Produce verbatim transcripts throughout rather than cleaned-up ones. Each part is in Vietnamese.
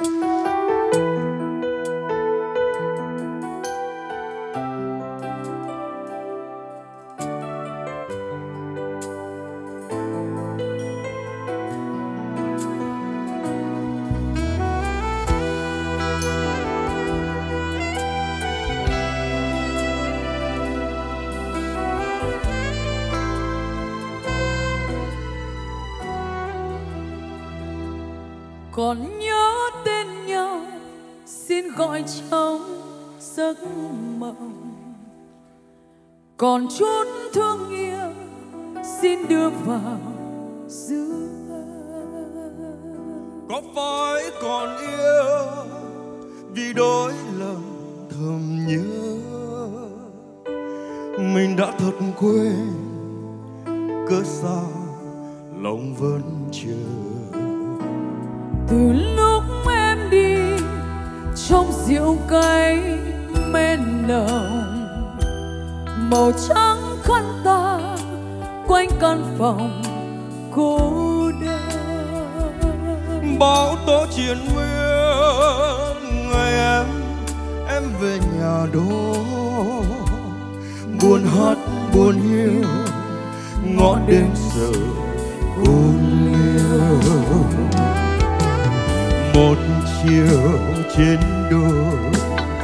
Còn nhớ tên nhau xin gọi trong giấc mộng, còn chút thương yêu xin đưa vào dư âm. Có phải còn yêu vì đôi lần thầm nhớ mình đã thật quên, cớ sao lòng vẫn chờ. Từ lúc em đi trong rượu cay men nồng, màu trắng khăn ta quanh căn phòng cô đơn. Bão tố triền miên ngày em em về nhà đó, buồn hát buồn hiu ngõ đêm giờ cô liêu. Một chiều trên đồi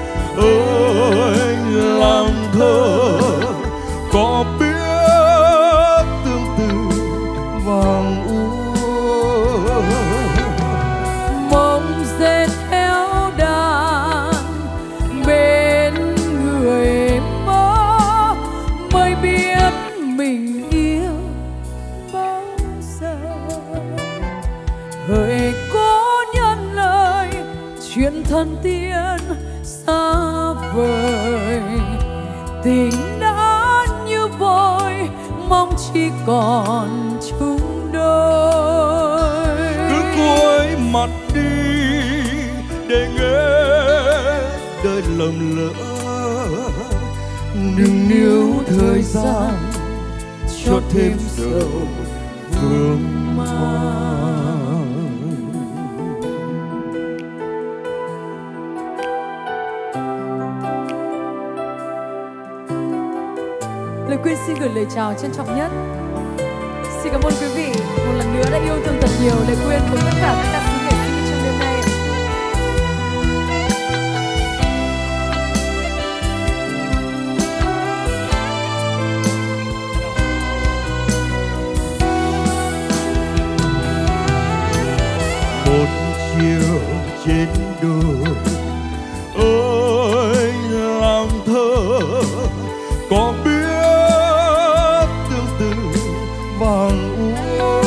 ơi làm thơ, có biết tương tư vàng úa. Mộng dệt theo đàn bên người mơ, mới biết mình yêu bao giờ. Hỡi cô nhân lời chuyện thân tiên xa vời, tình đã như vội mong chỉ còn chung đôi. Cứ cúi mặt đi để nghe đời lầm lỡ, đừng níu thời gian cho thêm dầu vương man. Lời Quyên xin gửi lời chào trân trọng nhất. Xin cảm ơn quý vị một lần nữa đã yêu thương thật nhiều Lời Quyên cùng tất cả các ca sĩ nghệ sĩ trong đêm nay. Một chiều trên đồi ơi làm thơ, có biết tương tư vàng úa.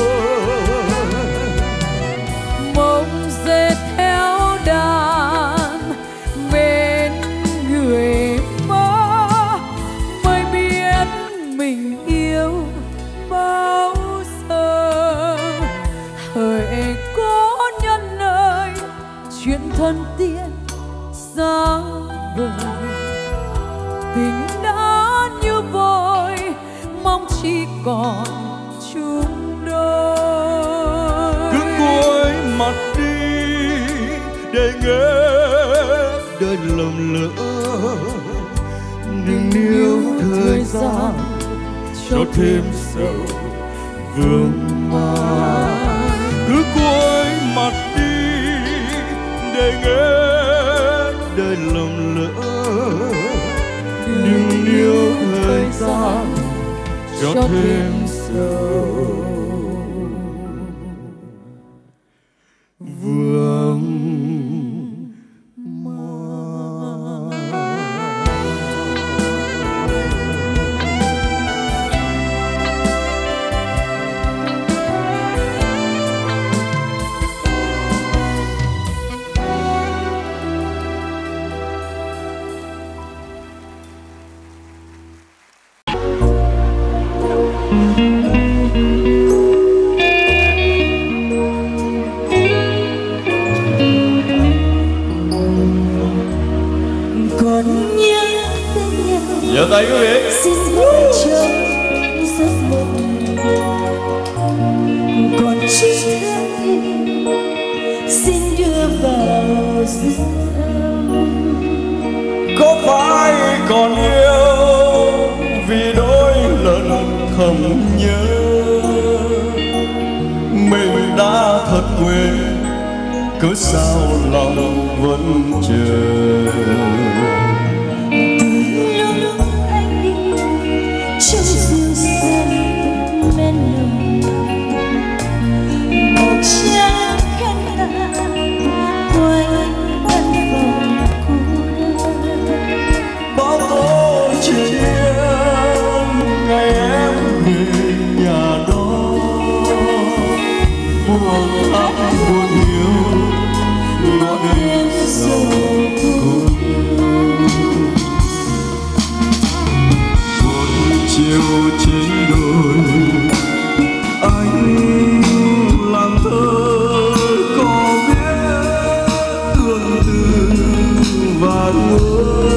Mộng dệt theo đàn bên người mơ, mới biết mình yêu bao giờ. Hỡi cố nhân ơi chuyện thân tiên xa vời, tình đã như vội mong chỉ còn chung đôi. Cứ cúi mặt đi để nghe đời lầm lỡ, đừng níu thời gian cho thêm sầu vương man. Cứ cúi mặt đi để nghe đời lầm lỡ, đừng níu thời gian cho thêm sầu vương man. đưa vào giấc. Có phải còn yêu vì đôi lần thầm nhớ mình đã thật quên, cớ sao lòng vẫn chờ. Lúc anh đi trong dịu dàng men nồng, một trang khăn hàng quanh căn phòng cũ. Bao tố chuyện ngày em về nhà đó, buồn ấm buồn hiu ngõ đêm sâu cuối. Một chiều trên đồi anh làm thơ có viết tương tư và ngỡ.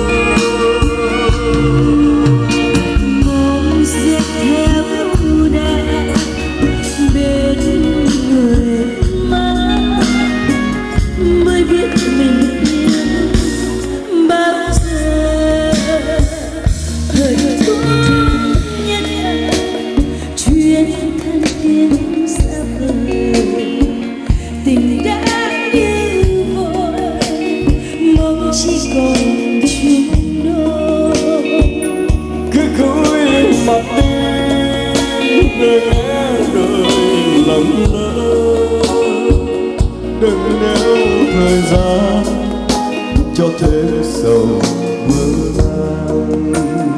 Mong sẽ theo đà bên người mà mới biết mình yêu bao giờ. Thời thuốc nhất chuyên thân tiếng xa vời, tình đã như vội mong chỉ còn chung đôi. Cứ cúi mặt đi để đời lầm lỡ, đừng nếu thời gian cho thêm sầu mơ man.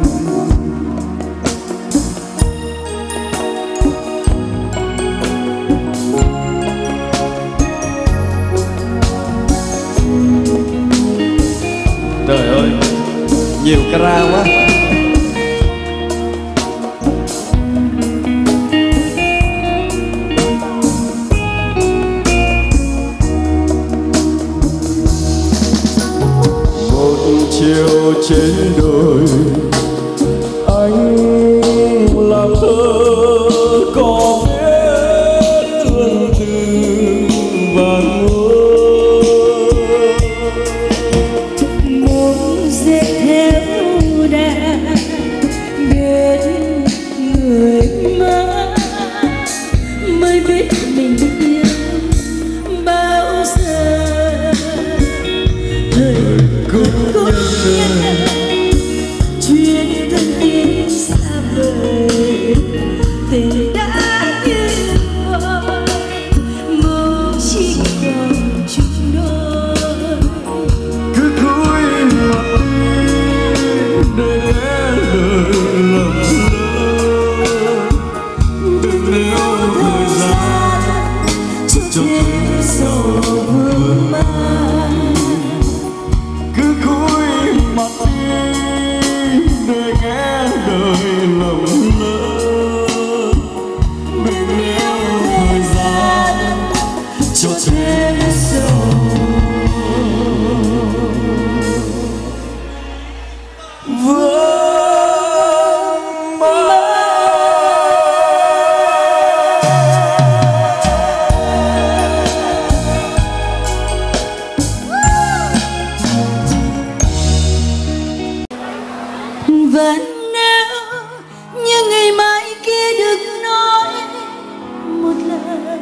Trời ơi, nhiều cara quá. Một chiều trên đồi anh làm thơ có viết tương tư và ngỡ. Muốn dệt theo đà bên người mà mới biết mình yêu bao giờ. Thời cũng nhân chuyên thân tiếng xa vời, tình đã như vội mong chỉ còn chung đôi. Cứ cúi mặt đi để đời lầm lỡ, đừng nếu thời gian cho thêm sầu vương man. cứ cúi mặt đi để nghe đời lầm lỡ, đừng nếu thời gian cho thêm sầu vương man. Và nếu như ngày mai kia được nói một lần,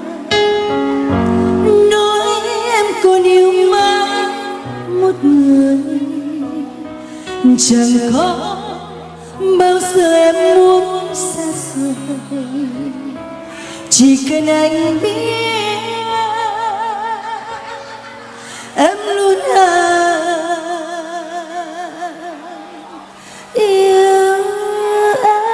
nói em còn yêu mãi một người, chẳng có bao giờ em muốn xa rời. Chỉ cần anh biết em luôn yêu anh.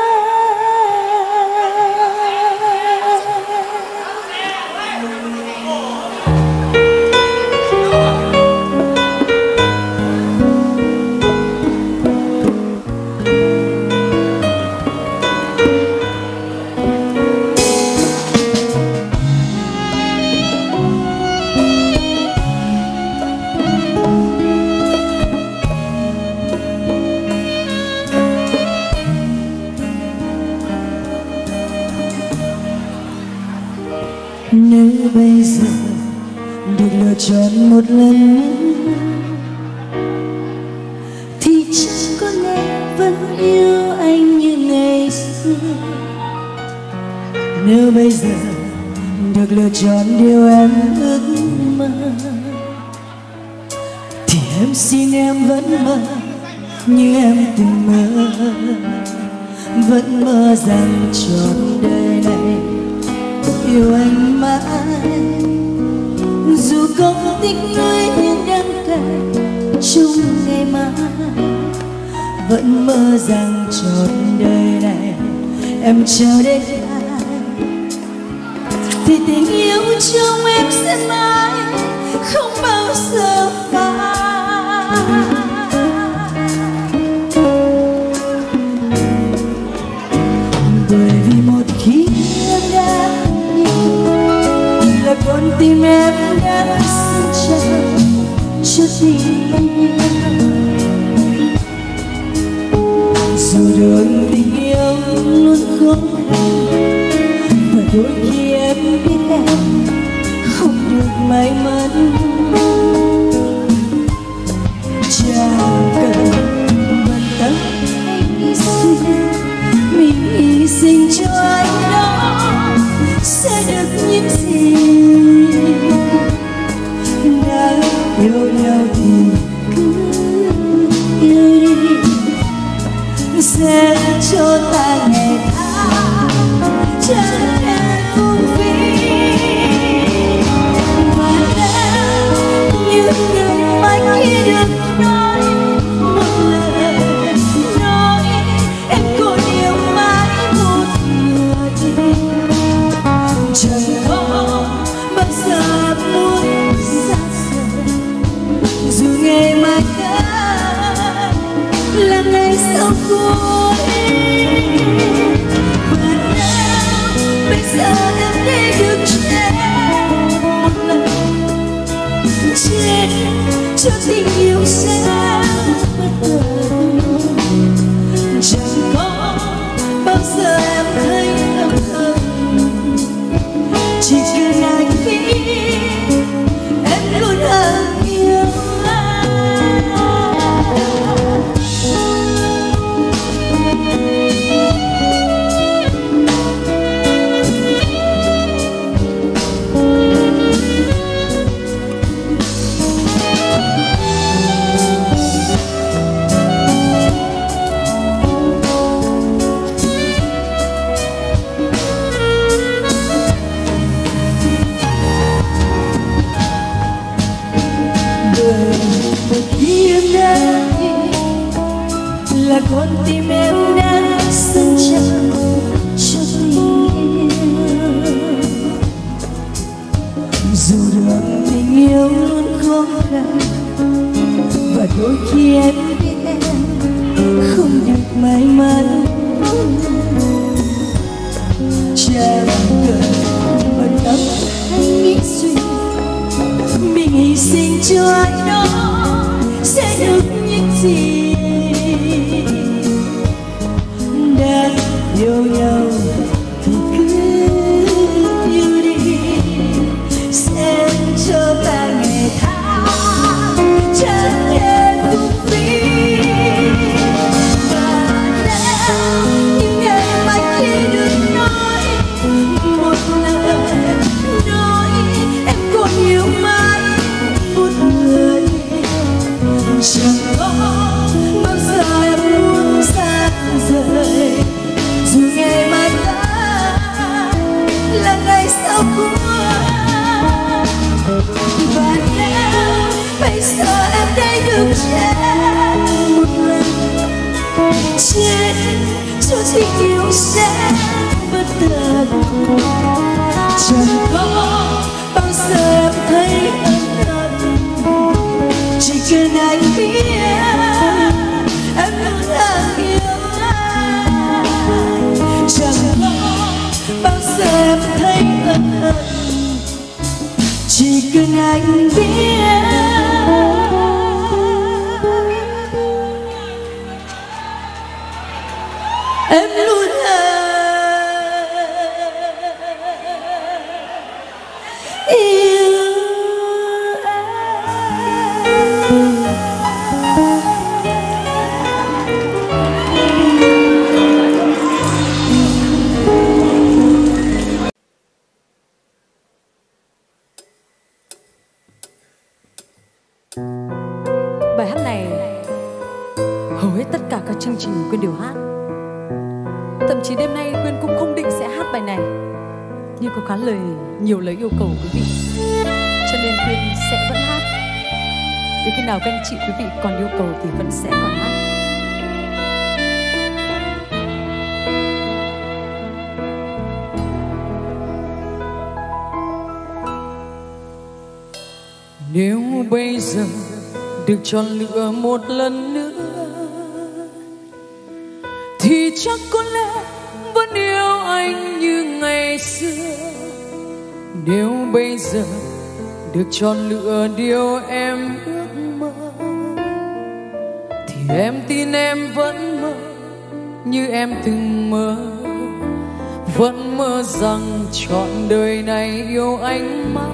một lần thì chắc có lẽ vẫn yêu anh như ngày xưa. Nếu bây giờ được lựa chọn điều em ước mơ thì em xin em vẫn mơ như em từng mơ, vẫn mơ rằng trọn đời này yêu anh mãi. Dù không tiếc nuối nhưng đắng cay chung ngày mai, vẫn mơ rằng trọn đời này em trao đến ai thì tình yêu trong em sẽ mãi không bao giờ phai. Bởi vì một khi em đã yêu là con tim em đã xin chào cho tình yêu. Dù đường tình yêu luôn khó khăn và đôi khi em biết em không được may mắn, chẳng cần bận tâm hay nghĩ suy, mình hy sinh cho anh đó sẽ được những gì. Đã yêu nhau thì cứ yêu đi, sẽ cho ta ngày tháng chẳng hề phung phí. Và nếu những người mai kia được nói một lời, nói em còn yêu mãi một người, chẳng có bao giờ em muốn xa rời. Dù ngày mai đây là ngày sau cuối, và nếu bây giờ em để được chết một lần, chết cho tình yêu sẽ bất ngờ. Chẳng có bao giờ em thấy âm thầm, chỉ cần anh biết em luôn ở yêu anh. Khi em đã là con tim em đã xin chào cho tình yêu. Dù đường tình yêu luôn khó khăn và đôi khi em biết em không được may mắn, chẳng cần bận tâm hay nghĩ suy, mình hy sinh cho ai đó sẽ được những gì. Đã yêu nhau thì cứ yêu đi, xem cho ta ngày tháng chẳng hề phung phí. Và nếu những ngày mai kia được nói một lời, nói em còn yêu mãi một người, chẳng có bao giờ em muốn xa rời. Dù ngày mai ta là ngày sau cuối, và nếu bây giờ em đây được chết một lần, chết cho tình yêu sẽ bất tận. Chẳng có bao giờ em thấy ân hận, chỉ cần anh biết em luôn đang yêu anh. Chẳng có bao giờ em thấy ân hận, chỉ cần anh biết em luôn yêu anh. Bài hát này hầu hết tất cả các chương trình Quyên đều hát. Thậm chí đêm nay Quyên cũng không định sẽ hát bài này, nhưng có khá lời nhiều lời yêu cầu của quý vị, cho nên Quyên sẽ vẫn hát. Đến khi nào các anh chị quý vị còn yêu cầu thì vẫn sẽ còn hát. Nếu bây giờ được chọn lựa một lần nữa thì chắc có lẽ vẫn yêu anh như ngày xưa. Nếu bây giờ được chọn lựa điều em ước mơ thì em tin em vẫn mơ như em từng mơ, vẫn mơ rằng trọn đời này yêu anh mãi.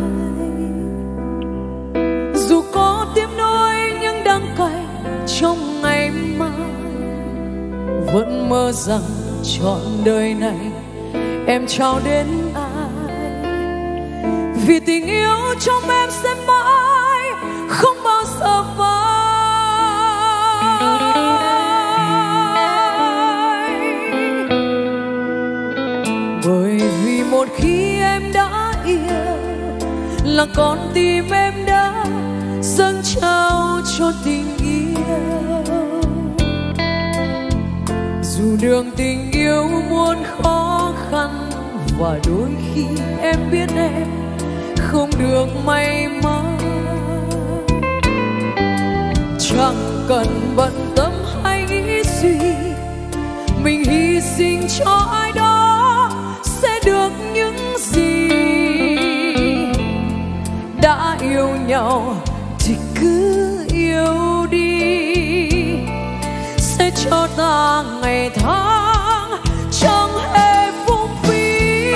Dù có tiếp nối những đắng cay trong ngày mai, vẫn mơ rằng trọn đời này em trao đến ai. Vì tình yêu trong em sẽ mãi không bao giờ phai. Bởi vì một khi em đã yêu là con tim em đã dâng trao cho tình yêu. Dù đường tình yêu muôn khó khăn và đôi khi em biết em không được may mắn, chẳng cần bận tâm hay nghĩ suy, mình hy sinh cho ai đó sẽ được những gì. Đã yêu nhau thì cứ yêu đi, sẽ cho ta ngày tháng chẳng hề phung phí.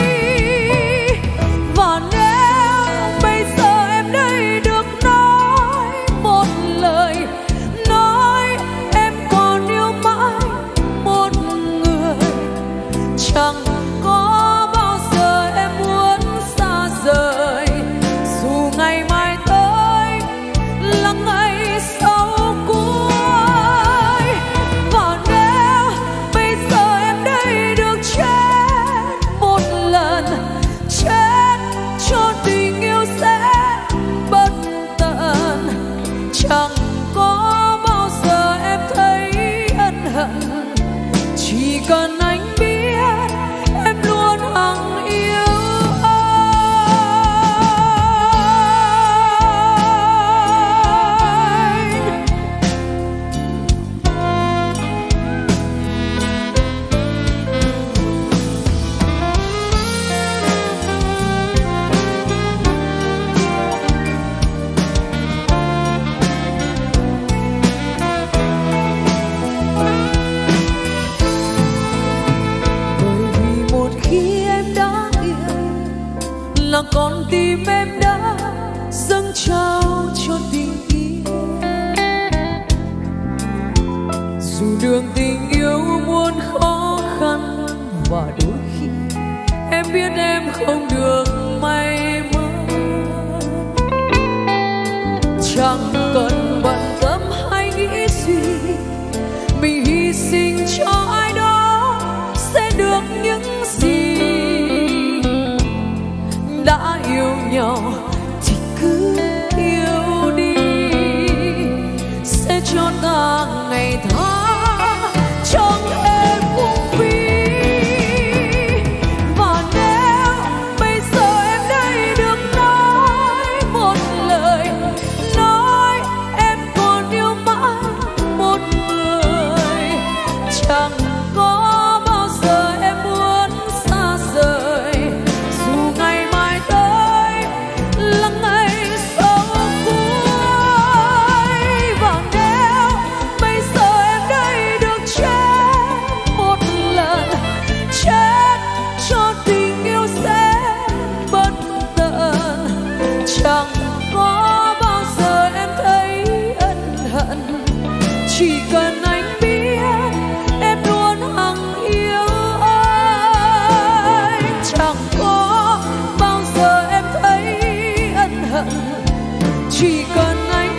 Và nếu bây giờ em đây được nói một lời, nói em còn yêu mãi một người, chẳng có bao giờ em muốn xa rời. Dù ngày mai tới là ngày sau cuối, và nếu bây giờ em đây được chết một lần, chết cho tình yêu sẽ bất tận, chẳng có bao giờ em thấy ân hận. Chỉ cần anh biết em luôn hằng yêu là con tim em đã dâng trao cho tình yêu. Dù đường tình yêu muôn khó khăn và đôi khi em biết em không được may mắn, chẳng cần bận tâm hay nghĩ suy, mình hy sinh cho ai đó sẽ được những gì. Đã yêu nhau thì cứ yêu đi, sẽ cho ta ngày tháng chẳng hề phung phí. Và nếu bây giờ em đây được nói một lời, nói em còn yêu mãi một người, chẳng có bao giờ em muốn xa rời. Dù ngày mai là ngày sau cuối, và nếu bây giờ em đây được chết một lần, chết cho tình yêu sẽ bất tận, chẳng có bao giờ em thấy ân hận. Chỉ cần anh biết em luôn hằng yêu anh, chẳng có bao giờ em thấy ân hận. Chỉ cần anh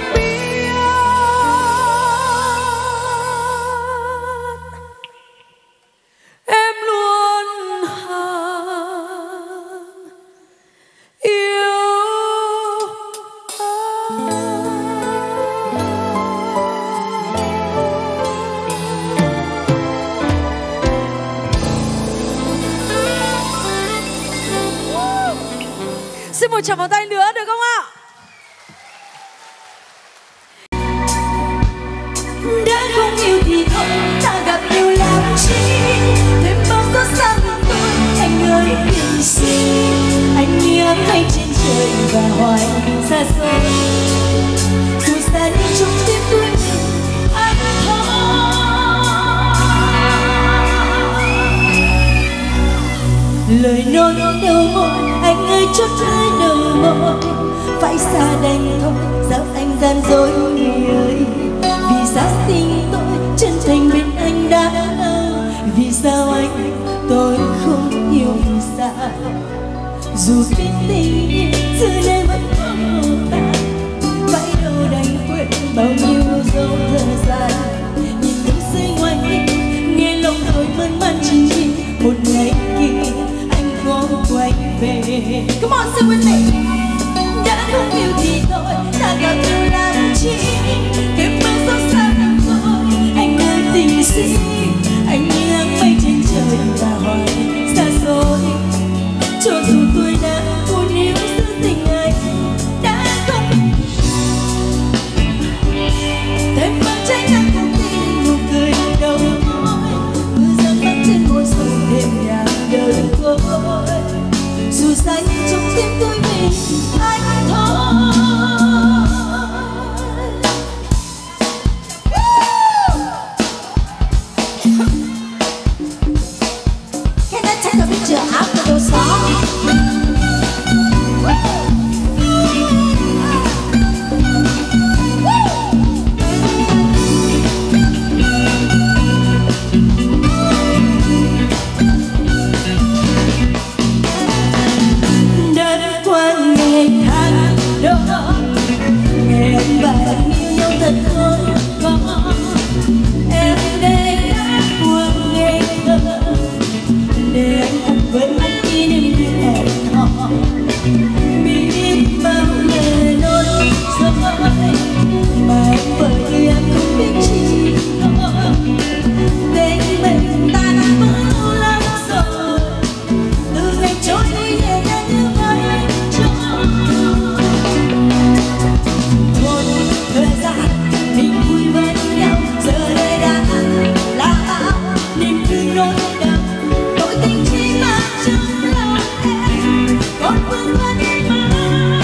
Xin một tràng pháo tay nữa được không ạ? Đã không yêu thì thôi, ta gặp yêu làm chi? Thêm bao gió xa bên tôi, anh ơi đừng xin. Anh như ấm mây trên trời và hoài xa xôi. Dù xa đi trong tim tôi mình anh thôi. Lời nói đầu môi, anh ơi chót lưỡi đầu môi. Phải xa đành thôi, sao anh gian dối người ơi? Vì sao tình tôi chân thành bên anh đã lâu? Vì sao anh tôi không yêu? Vì sao dù biết tình yêu giờ đây vẫn không tan, phải đâu đành quên bao nhiêu dấu thời gian. Nhìn những giây ngoài kia, nghe lòng tôi mơn man chỉ vì một ngày kia anh có quay về. Come on, say with me. Đã không yêu thì thôi, ta gặp yêu làm chi? Kiếm bao gió xa nằm tôi, anh ơi tình si. Anh như áng mây trên trời và hoài xa xôi. Cho dù tôi đã muốn yêu giữ tình anh đã không. Thêm bao trái nắng không tin nụ cười đầu môi. Mưa rơi mắt trên môi sầu thêm nhạt đời tôi. Dù xa nhưng trong tim tôi mình anh thôi. Can I take a picture after the song? Đã qua ngày tháng đó, ngày anh và anh yêu nhau thật khó có. Em đây đã qua ngày thơ, để anh cùng với anh kỷ niệm như hẹn hò. Biết bao lời nói dối mà em bởi em không biết chi nói. Tình mình ta đã mất lâu lắm rồi, từ ngày trôi đi nhẹ nhàng như mây trôi. Thôi thời gian mình vui với nhau, giờ đây đã là áo niềm thương nỗi đau. Nỗi tình chỉ mang trong lòng em còn vương vấn mãi.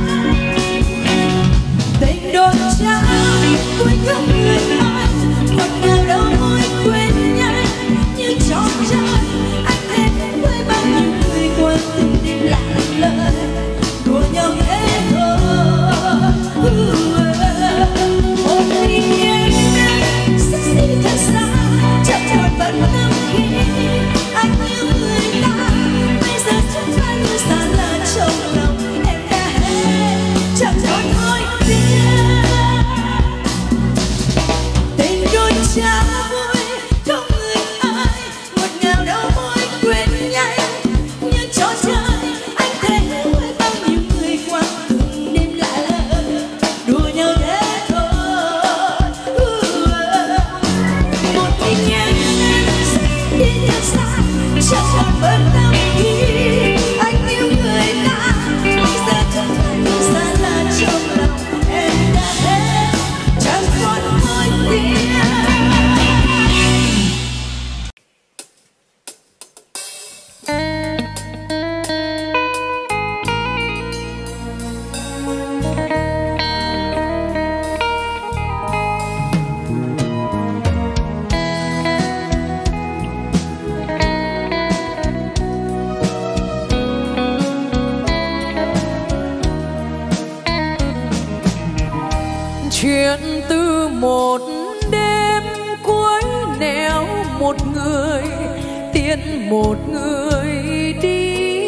Tình đôi trao cuối không người ai, ngọt ngào đâu môi quên nhanh như trò chơi. Anh thêm với bao nhiêu người qua từng đêm lạ lời, đùa nhau thế thôi. Một mình em sẽ xin thật xa, chẳng còn bận tâm khi anh yêu người ta. Bây giờ chúng ta như xa lạ trong lòng em đã hết, chẳng còn thôi tiếc. Tình đôi cha vui không người ai, ngọt ngào đâu môi quên nhanh như trò chơi. Anh thề với bao nhiêu người qua từng đêm lạ lời, đùa nhau thế thôi. Một mình em sẽ đi thật xa, chẳng còn bận tâm khi anh yêu người ta. Bây giờ chúng ta như xa lạ trong lòng em đã hết, chẳng còn thôi tiếc. Chuyện từ một đêm cuối nẻo một người tiễn một người đi,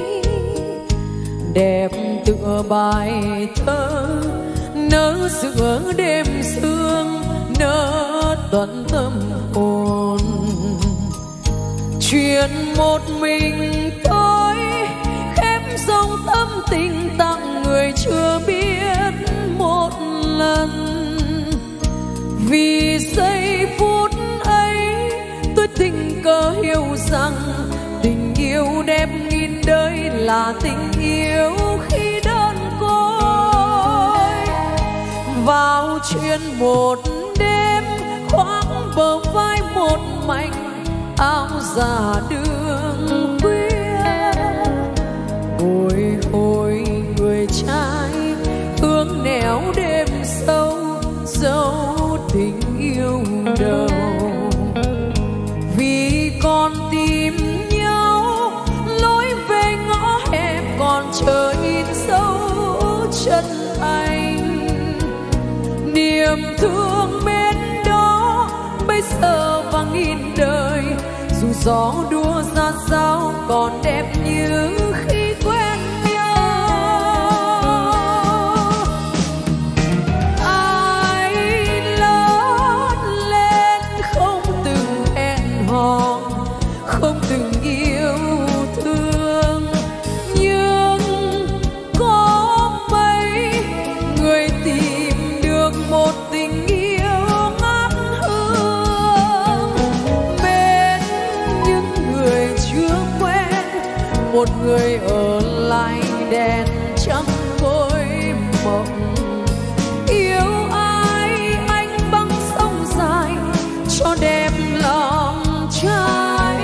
đẹp tựa bài thơ nỡ giữa đêm sương, nỡ tận tâm hồn. Chuyện một mình tôi khép dòng tâm tình tặng người chưa biết một lần. Vì giây phút ấy tôi tình cờ hiểu rằng tình yêu đẹp nghìn đời là tình yêu vào chuyện một đêm khoác bờ vai một mảnh áo già đường khuya, bồi hồi người trai hướng nẻo đêm sâu dấu tình yêu đầu. Vì còn tìm nhau lối về ngõ hẹp còn chờ in dấu chân anh, niềm thương bên đó bây giờ vang in đời, dù gió đua ra sao còn đẹp như khi quen nhau. Ai lớn lên không từng hẹn hò, không từng yêu thương, nhưng có mấy người tìm được một tình yêu ngát hương. Bên những người chưa quen, một người ở lại đèn trắng vội mộng. Yêu ai anh băng sông dài cho đẹp lòng trai,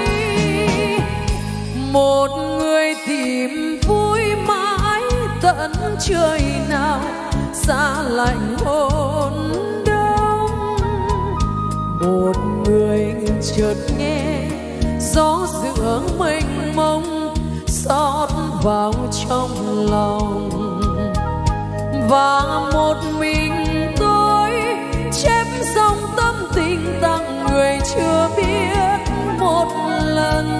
một người tìm vui mãi tận trời nào xa lạnh hôn đông. Một người chợt nghe gió giữa mênh mông xót vào trong lòng, và một mình tôi chép dòng tâm tình tặng người chưa biết một lần.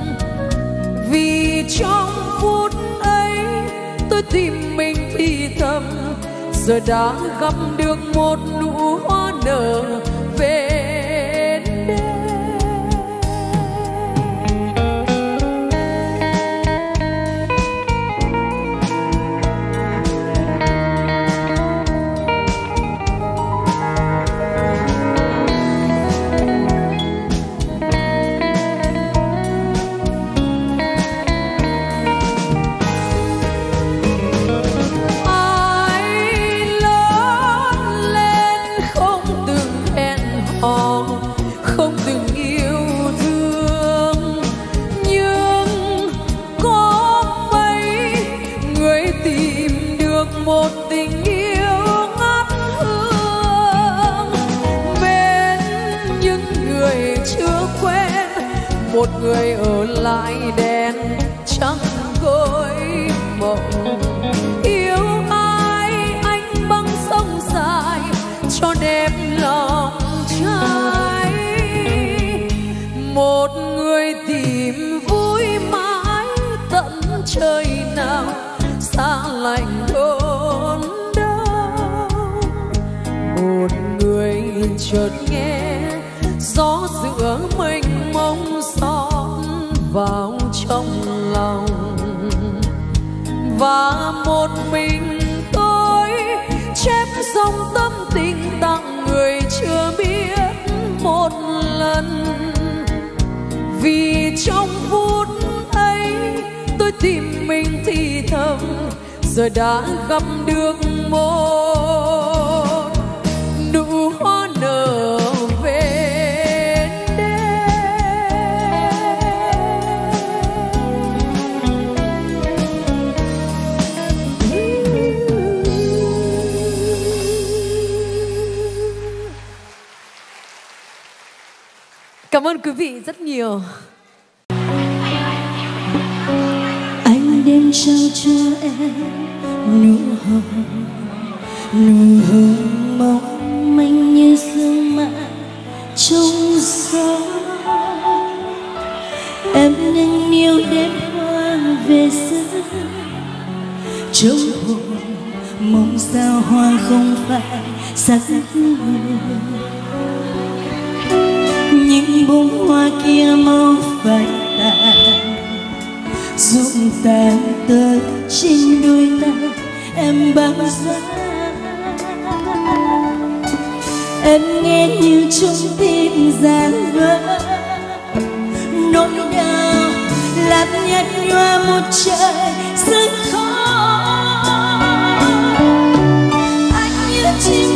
Vì trong phút ấy tôi tìm mình thì thầm, giờ đã gặp được một nụ hoa nở về đêm. Không từng yêu thương, nhưng có mấy người tìm được một tình yêu ngát hương. Bên những người chưa quen, một người ở lại đèn trắng gối mộng. Yêu ai anh băng sông dài cho đẹp lòng trai, một người tìm vui mãi tận trời nào xa lạnh đốn đau. Một người chợt nghe gió giữa mênh mông xót vào trong lòng, và một mình tôi chép dòng tâm tình tặng người chưa biết một lần. Vì trong phút ấy tôi tìm mình thì thầm, giờ đã gặp được một nụ hoa nở về đêm. Cảm ơn quý vị rất nhiều. Anh đem trao cho em nụ hôn, nụ hôn mong manh như sương mạ trong gió. Em nâng niu đêm hoa về xưa, trong hồn mong sao hoa không phải sắc hương. Những bông hoa kia mau phai tàn, rụng tàn tới trên đôi tay em băng giá. Em nghe như trong tim gian vỡ, nỗi đau làm nhạt nhòa một trời rất khó. Anh như chim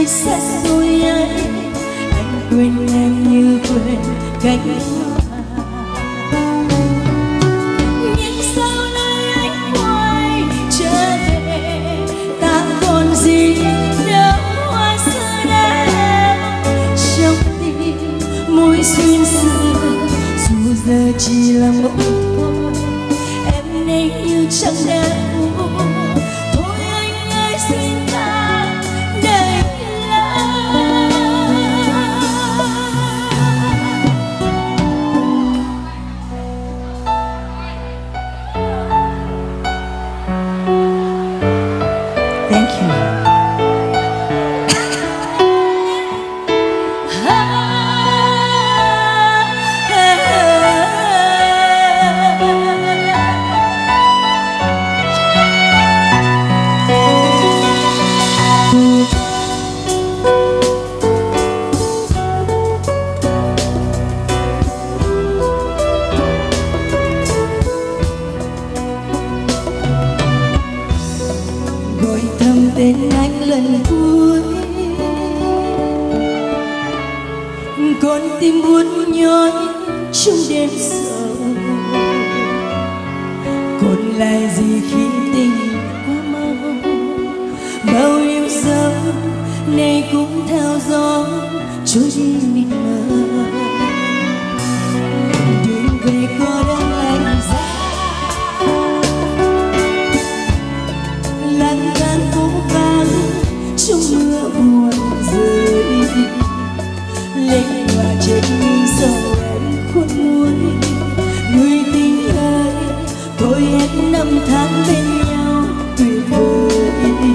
nơi xa xôi ấy, anh quên em như quên cánh hoa. Nhưng sao nay anh quay trở về, ta còn gì đâu hoa xưa đã trong tim mối duyên xưa, dù giờ chỉ là mộng thôi. Em nay như chẳng đã vui, thôi anh ơi xin ta đợi lại. Thank you. Gọi thầm tên anh lần cuối, con tim buồn nhói trong đêm sâu. Còn lại gì khi tình quá mau, bao yêu dấu này cũng theo gió trôi đi mịt mờ. Đường về có đang lạnh giá, lang thang phố vắng trong mưa buồn rơi, lênh hòa trên những dòng em khuôn muối. Người tình ơi, thôi hết năm tháng bên nhau tuyệt vời.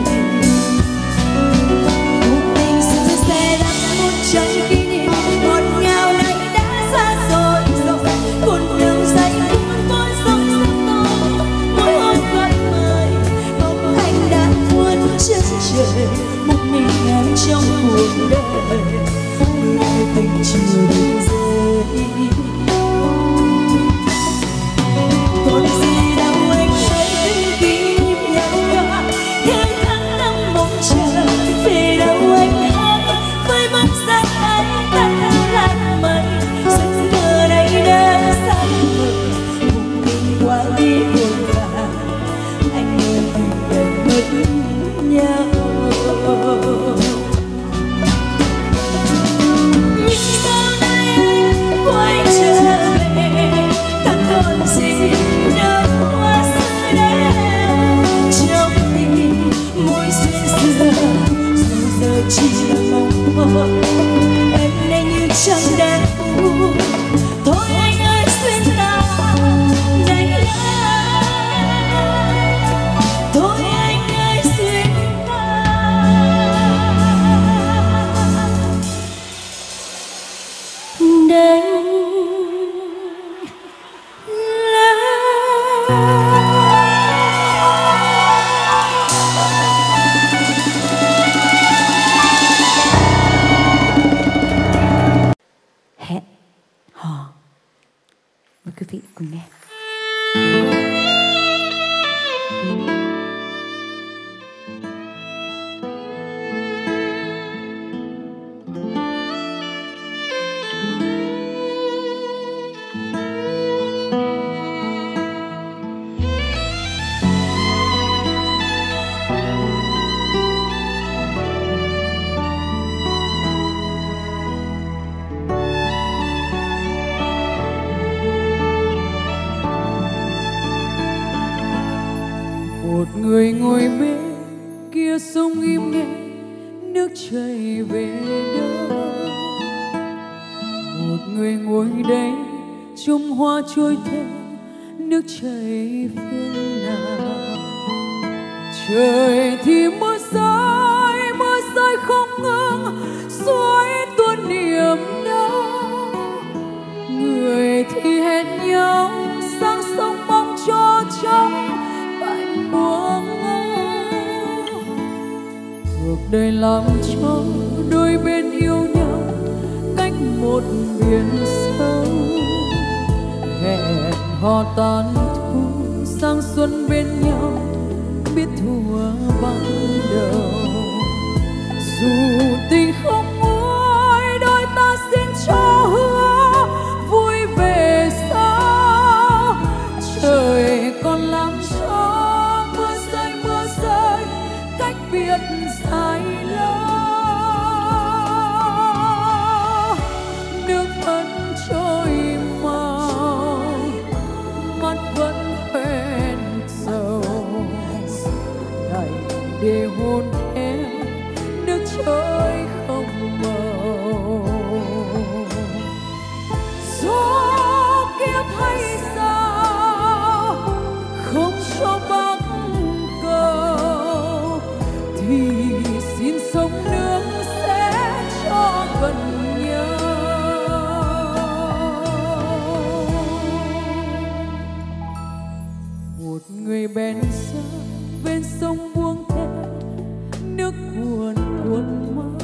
Cuộc tình xưa sẽ là một trang kỷ niệm ngọt ngào này đã xa rồi rồi. Còn đâu dây buồn con sông sông tôi, mỗi hôn gọi mời mong anh đã muốn chân trời một mình em trong cuộc đời. Người tình chưa đến rơi, còn gì đâu anh hãy từng kỷ niệm nhau qua thêm tháng năm mong chờ. Về đâu anh hãy với mắt sáng ấy ta lại mây, giấc mơ này đã xa vời cùng mình qua đi vội vàng. Anh ơi tình em mất nhau. Chỉ là mong thôi, em nay như chẳng đang vui. Thôi anh ơi xin ta đánh lại, thôi anh ơi xin ta đánh lại. Hẹn hò, mời quý vị cùng nghe. Một người ngồi bên kia sông im nghe nước chảy về đâu, một người ngồi đây chùm hoa trôi theo nước chảy phương nào. Trời thì mưa rơi, mưa rơi không ngừng suối tuôn niềm đau. Người thì hẹn nhau sang sông mong cho trong buông cuộc đời làm cho đôi bên yêu nhau cách một biển sâu. Hẹn hò tàn thu sang xuân bên nhau biết thua ban đầu. Dù lỡ. Nước vẫn trôi màu, mắt vẫn hoen sầu, đành để hôn em nước trôi không màu. Gió kiếp hay sao không cho bắc cầu, thì xin sông nước sẽ cho gần nhau. Một người bèn xa bên sông buông theo nước cuồn cuộn mơ,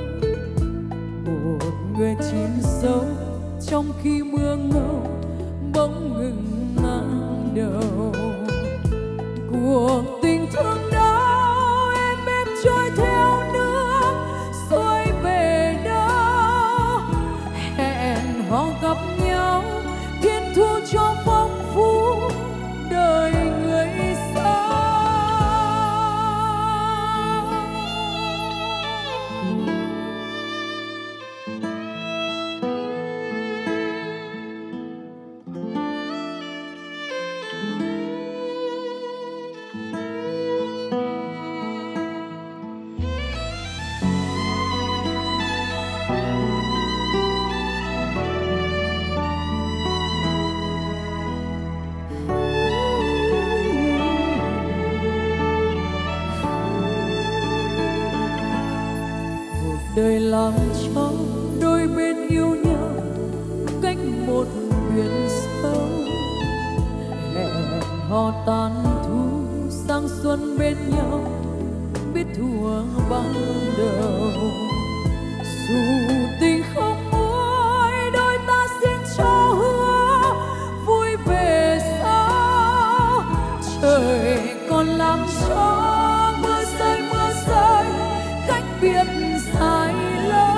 một người chìm sâu trong khi mưa ngâu bỗng ngừng ngang đầu. Cuộc tình thương đó em em trôi theo nước xuôi về đâu, hẹn hò gặp nhau thiên thu cho phong phú đời người xa. Đời làm cho đôi bên yêu nhau cách một biển sâu, hẹn hò tan thu sang xuân bên nhau biết thua ban đầu. Dù tình không nguôi đôi ta xin cho hứa vui về sau, trời còn làm cho mưa rơi mưa rơi cách biệt dài lâu.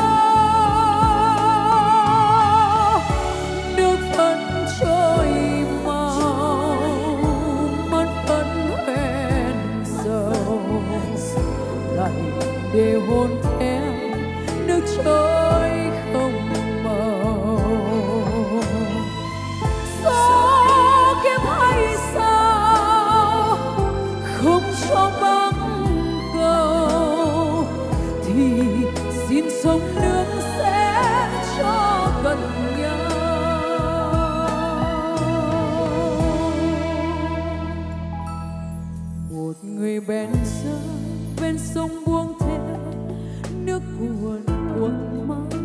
Nước vẫn trôi màu, mắt vẫn hoen sầu, lạnh để hôn theo nước trôi không màu. Gió kiếp hay sao không cho bắc cầu, thì xin sông nước sẽ cho gần nhau. Một người bèn xa bên sông buông theo nước cuồn cuộn mơ,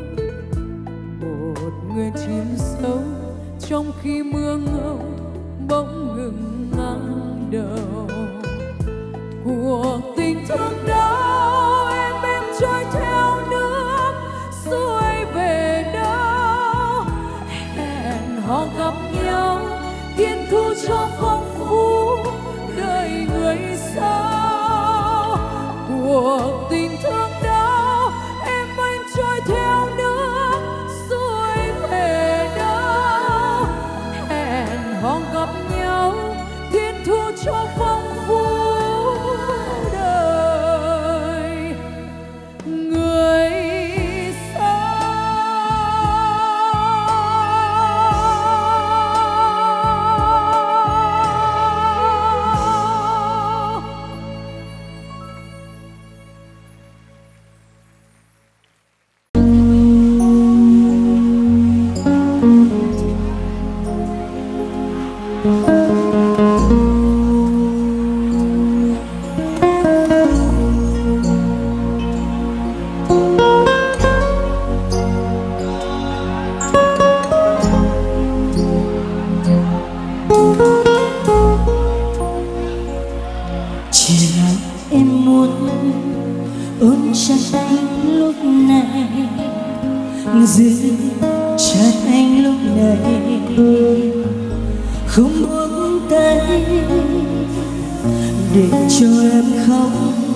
một người chìm sâu trong khi mưa ngâu bỗng ngừng ngang đầu. Cuộc tình thương đó em em trôi theo nước xuôi về đâu, hẹn hò gặp nhau thiên thu cho phong phú đời người sao. Cuộc tình thương đó em anh trôi theo nước xuôi về đâu, hẹn hò gặp nhau thiên thu cho phong phú đời người xa. giữ chặt anh lúc này, không buông tay để cho em khóc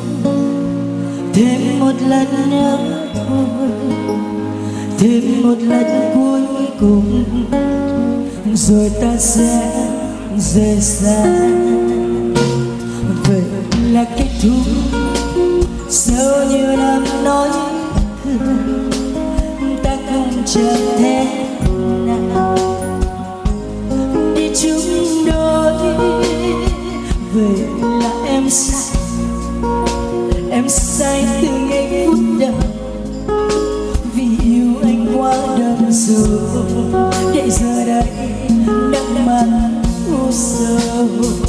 thêm một lần nữa thôi, thêm một lần cuối cùng rồi ta sẽ rời xa. Vậy là kết thúc Sau nhiều năm nói thương ta cũng chẳng thể nào đi chung đôi. Vậy là em sai, em sai từ ngày phút đầu, vì yêu anh quá đậm sâu để giờ đây nắng mắt u sầu.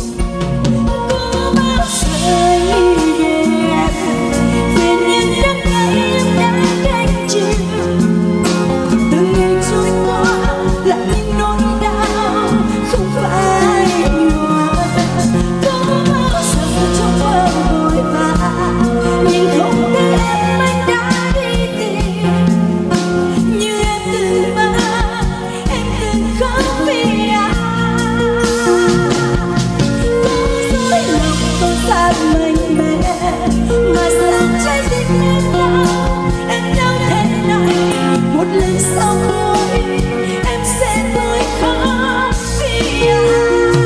Có bao giờ nghĩ về em, về những đắng cay em đã gánh chịu, từng ngày trôi qua là những nỗi đau không phải nhòa. Có bao giờ trong mơ vội vã nhưng không thấy em anh đã đi tìm, như em từng mơ em từng khóc vì ai. Có dối lòng tôi xa mạnh mẽ mà giờ trái tim em đau, em đau thế này một lần sau cuối em sẽ tôi khóc vì ai.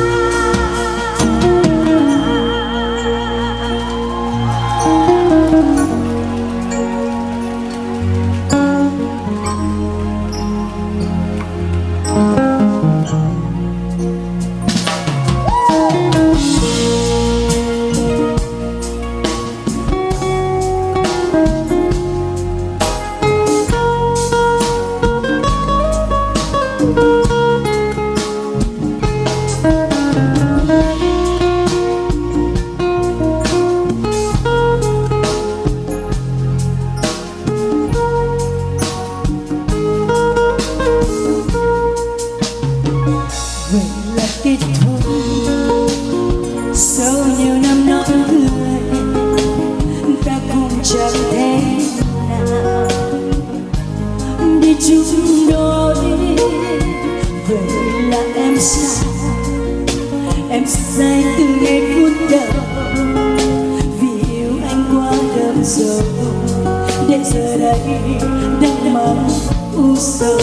Vậy là kết thúc sau nhiều năm nói cười, ta cũng chẳng thể nào đi chung đôi. Vậy là em sai, em sai từ ngày phút đầu, vì yêu anh quá đậm sâu để giờ đây đắng mong u sầu.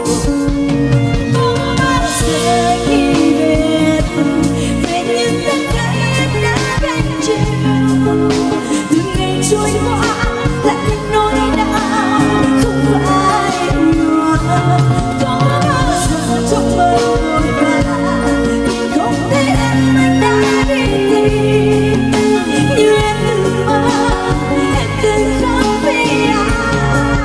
Sẽ nghĩ về em, về những đắng cay em đã gánh chịu, từng ngày trôi qua là những nỗi đau không phải nhòa. Có bao giờ trong mơ vội vã nhưng không thấy em anh đã đi tìm, như em từng mơ em từng khóc vì ai.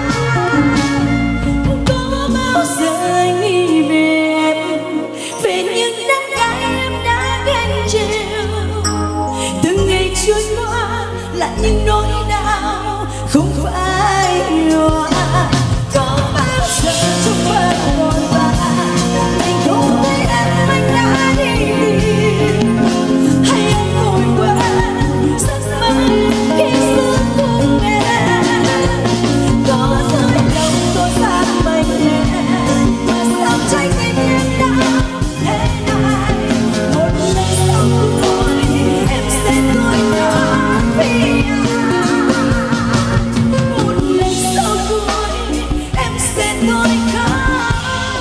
Có bao giờ nghĩ về em, về những đắng cay em đã gánh chịu, từng ngày trôi qua là những nỗi đau không phải nhòa. Có bao giờ trong mơ vội vã anh không thấy em anh đã đi tìm, hay em vội quên giấc mơ khi xưa cùng em. Có dối lòng tôi xa mạnh mẽ mà sao trái tim em đau thế này, một lần sau cuối em sẽ tôi khóc vì ai. Một lần sau cuối em sẽ tôi khóc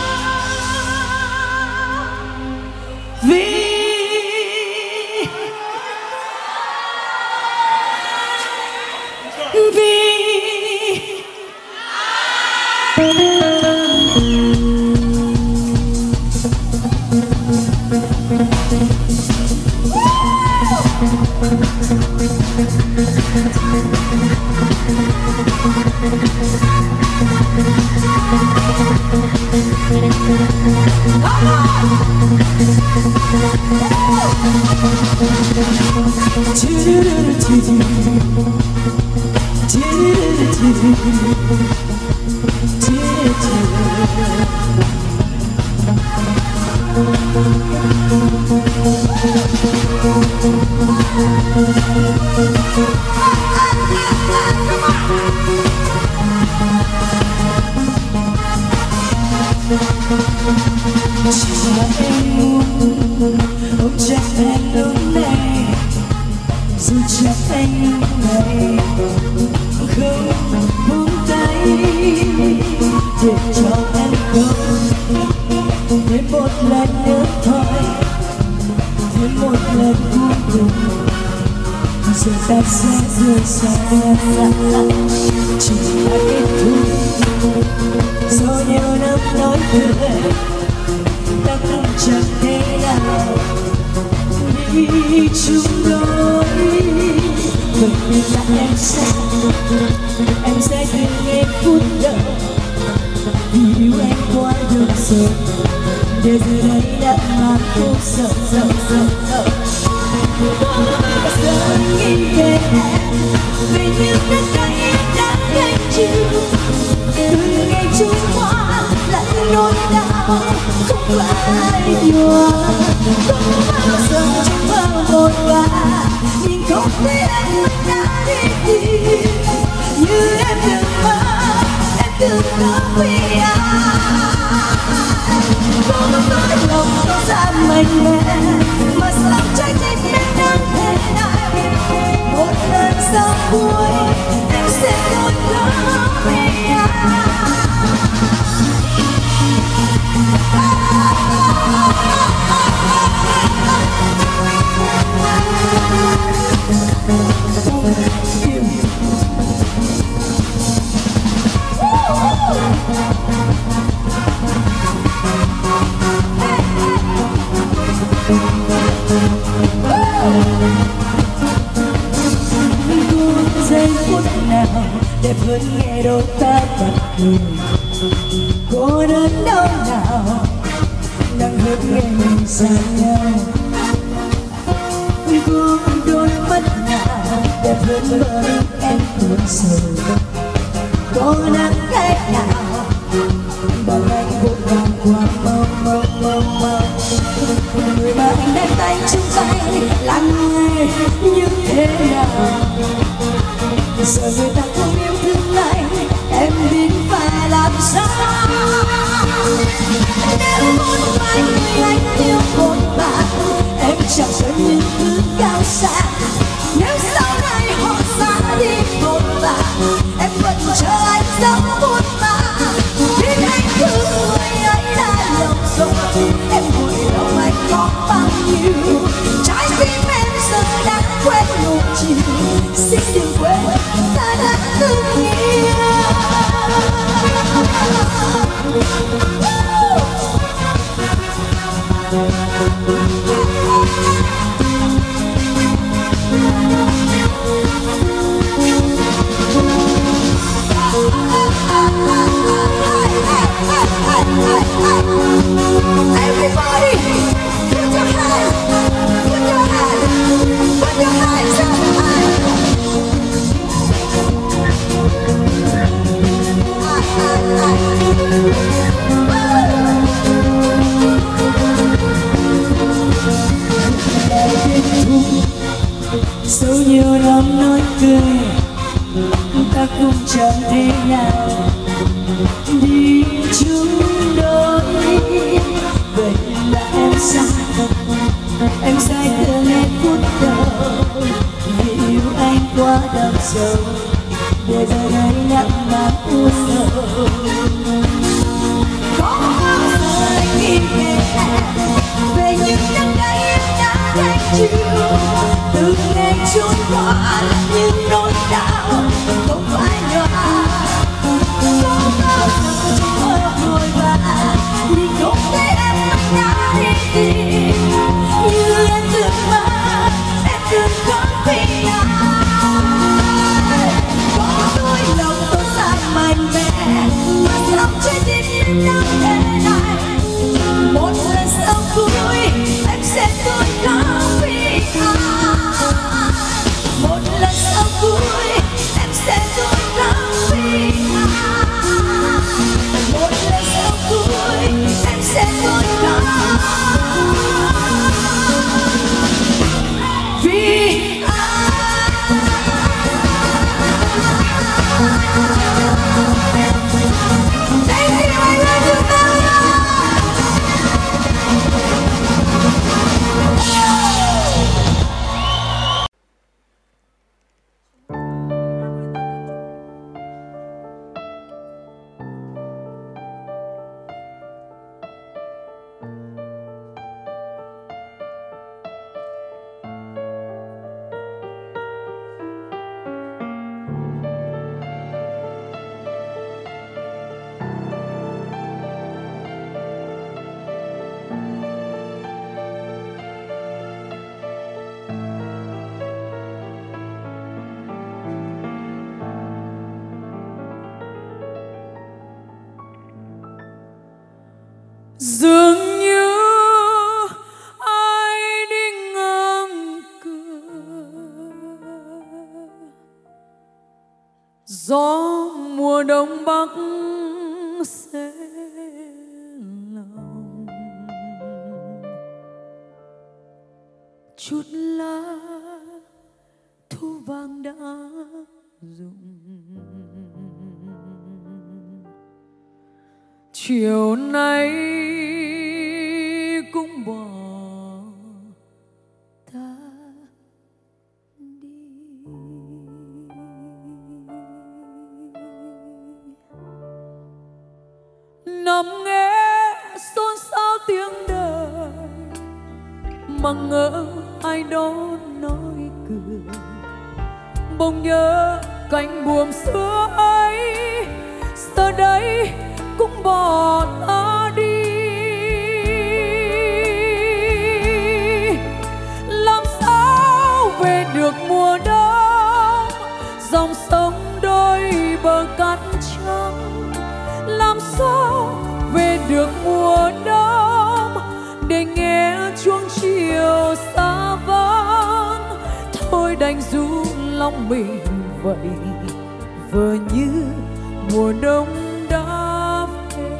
vì vì chỉ là em muốn ôm chặt em lúc này, dù chắc anh lúc này không buông tay, để cho em không thêm một lần nữa thôi, thêm một lần cuối cùng giờ ta sẽ rời xa chỉ là kết thúc sau nhiều năm nói cười ta cũng chẳng thể nào đi chung đôi bởi vì là em sẽ em sẽ từng ngày phút đầu vì yêu em quá được rồi để giờ đây đã mang khúc sợ sợ sợ sợ giờ nhìn về em về những đất cây đã canh chịu từ ngày trôi qua lẫn nỗi đau không phải nhòa không bao giờ trong mơ một và nhìn không thấy em vẫn đã đi tìm như em từng mơ em từng có vì ai không nói lòng có ra mạnh mẽ mà sao trái tim em đang thế này một lần sau cuối em sẽ luôn có vì ai giây phút nào đẹp hơn nghe đôi ta bật cười cô đơn đau nào nặng hơn nghe mình xa nhau có đôi mắt nào đẹp hơn bờ em buồn sầu có nắng cái nào bằng anh vội vàng qua mau mau mau mau người mà anh đang tay trong tay là người như thế nào giờ người ta không yêu thương anh em biết phải làm sao nếu muốn mai người anh yêu một bạn em chẳng cần những thứ cao xa nếu sau này họ xa đi một bạn em vẫn chờ anh sống một bạn biết anh thương người ấy đã lòng rồi em vui lòng anh có bao nhiêu trái tim em giờ đã quên một chiều xin đừng quên ta đã từng yêu Everybody, put your hands, put your hands, put your hands up high. Sau nhiều năm nói cười, ta cũng chẳng thể nào đi chung đôi. Vậy là em sai, em sai từ ngày phút đầu vì yêu anh quá đậm sâu để giờ đây nặng mà u sầu. Có bao giờ anh nghĩ về em, về những năm ngày em đã gánh chịu từ ngày trôi qua là những nỗi đau không phải nhỏ. Có bao giờ trong mơ vội vã nhìn không thấy em đã đi tìm như em từng mơ, em từng có vì ai. Có đôi lòng tôi xa mạnh mẽ mà lòng trái tim em đang thế này. Một lần sau cuối em sẽ tôi có vì ai. Một lần sau cuối em sẽ tôi có vì ai. Một lần sau cuối em sẽ tôi có vì Dường như ai đi ngang cửa, gió mùa đông bắc sẽ lòng chút lá thu vàng đã rụng. Chiều nay cũng bỏ ta đi. Nằm nghe xôn xao tiếng đời mà ngỡ ai đó nói cười, bỗng nhớ cánh buồm xưa ấy giờ đây cũng bỏ ta đi. Làm sao về được mùa đông, dòng sông đôi bờ cát trắng. Làm sao về được mùa đông để nghe chuông chiều xa vắng. Thôi đành ru lòng mình vậy, vừa như mùa đông đã về.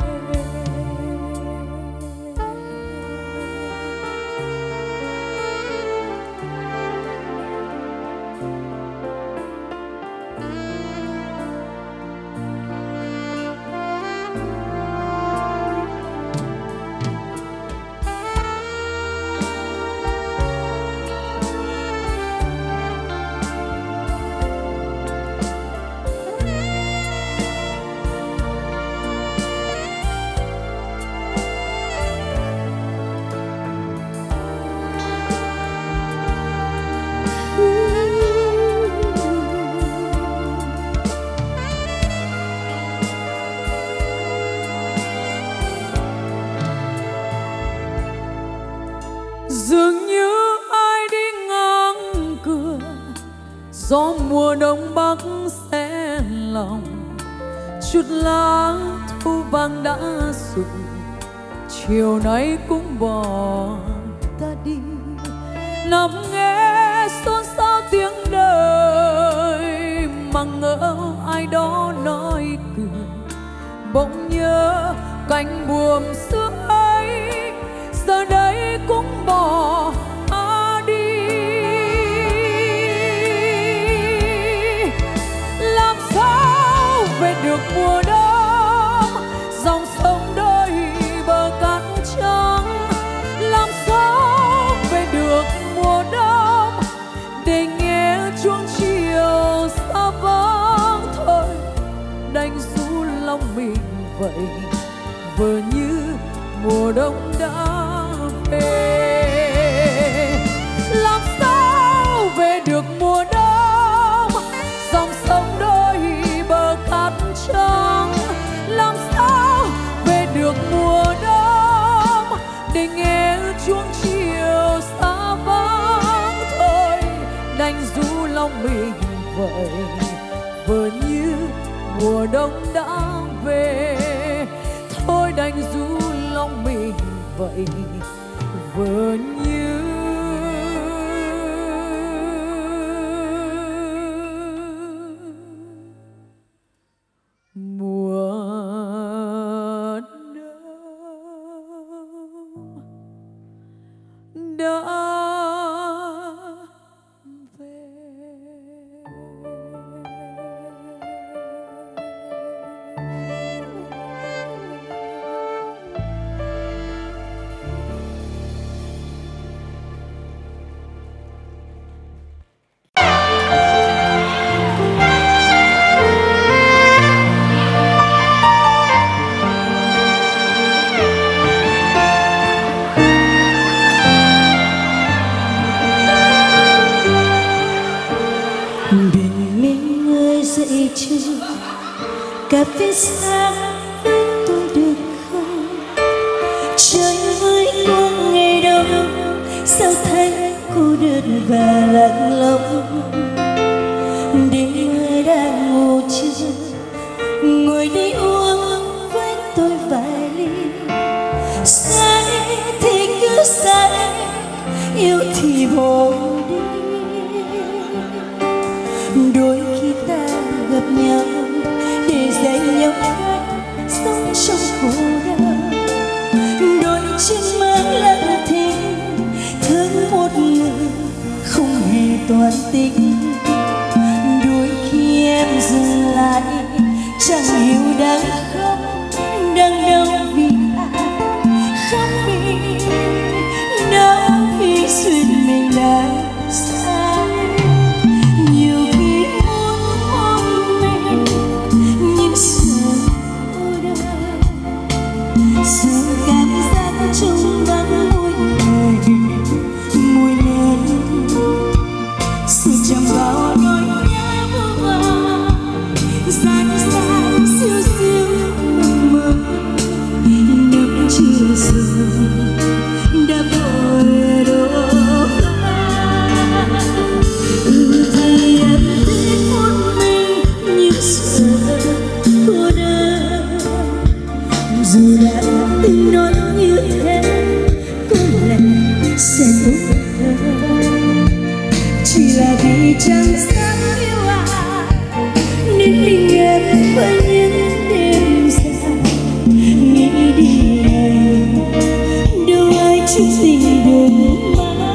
Dường như ai đi ngang cửa, gió mùa đông bắc xé lòng chút lá thu vàng đã rụng. Chiều nay cũng bỏ ta đi. Nằm nghe xôn xao tiếng đời mà ngỡ ai đó nói cười, bỗng nhớ cánh buồm xưa ấy giờ đây cũng bỏ ta đi. Làm sao về được mùa đông, dòng sông đôi bờ cát trắng. Làm sao về được mùa đông để nghe chuông chiều xa vắng. Thôi đành ru lòng mình vậy, vừa như mùa đông đã về. Làm sao về được mùa đông, dòng sông đôi bờ cát trắng. Làm sao về được mùa đông để nghe chuông chiều xa vắng. Thôi đành ru lòng mình vậy, vừa như mùa đông đã về. Thôi đành ru lòng mình vậy, vừa như mùa đông đã cà phê sáng với tôi được không? Trời ơi có ngày đâu sao thấy cô đơn và lạnh lùng. Đêm mưa đang ngủ chưa, ngồi đây uống với tôi vài ly. say thì cứ say, yêu thì bỏ đi. Đôi khi ta gặp nhau để dạy nhau cách sống trong khổ đau, đôi chân mang lặng thinh thương một người không hề toan tính. Đôi khi em dừng lại chẳng hiểu đang khóc đang đau vì ai, khóc vì đau vì duyên mình đã sai. Nhiều khi muốn ôm mình nhưng sợ cô đơn, sợ cảm giác trong vắng môi người mùi lên, sự chạm vào nỗi nhớ vô vàn dài dài siêu siêu mơ nằm chưa dừng đã vội đổ pha. Ừ thì em thích một mình nhưng sợ cô đơn, dù đã tin nói như thế có lẽ sẽ tốt hơn. Chỉ là vì chẳng dám yêu ai nên mình em với những đêm dài nghĩ đi anh đâu ai chung tình được mà.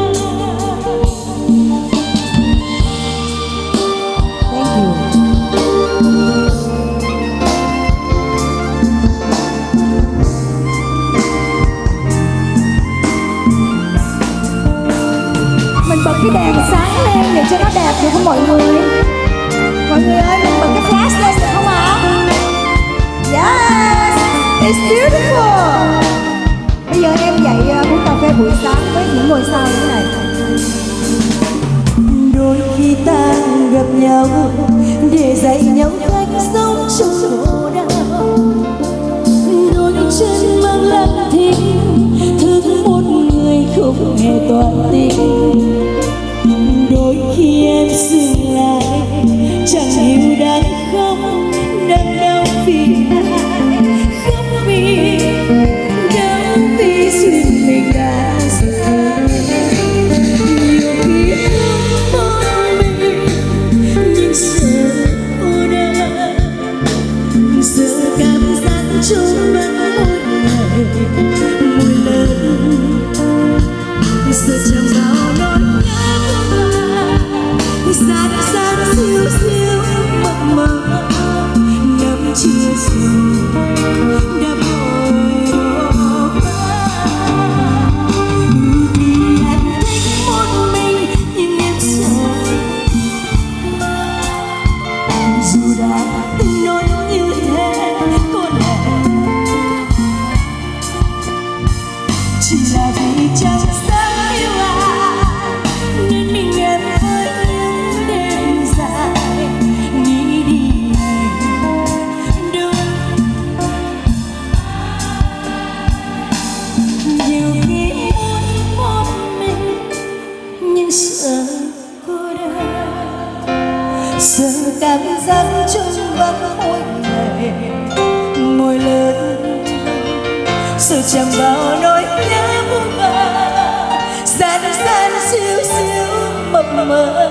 Mình bật cái đèn sáng lên để cho nó đẹp được không mọi người? Mọi người ơi, mình bật cái flash lên được không ạ? Yes, it's beautiful. Bây giờ em dạy uh, uống cà phê buổi sáng với những ngôi sao như thế này. Đôi khi ta gặp nhau để dạy nhau cách sống trong khổ đau, đôi chân mang lặng thinh thương một người không hề toan tính. Đôi khi em dừng lại chẳng hiểu đang khóc đang đau vì ai, khóc vì đau vì duyên mình đã rời. Nhiều khi không một mình nhưng sợ cô đơn, sợ cảm giác trong vắng môi ngày mùi lớn, sợ chẳng vào nỗi nhớ vô vàn xa xa siêu siêu mập mờ nằm chưa dừng đã vội đổ pha. Vì em thích một mình nhưng em sợ dù đã từng nói như thế có lẽ chỉ là vì chẳng dám yêu ai nên mình em với những đêm dài nghĩ đi đâu. Nhiều khi muốn một mình nhưng sợ cô đơn, sợ cảm giác trong vắng mỗi ngày môi lớn, sợ chạm vào nỗi nhớ vô vàn gian gian siêu siêu mập mờ.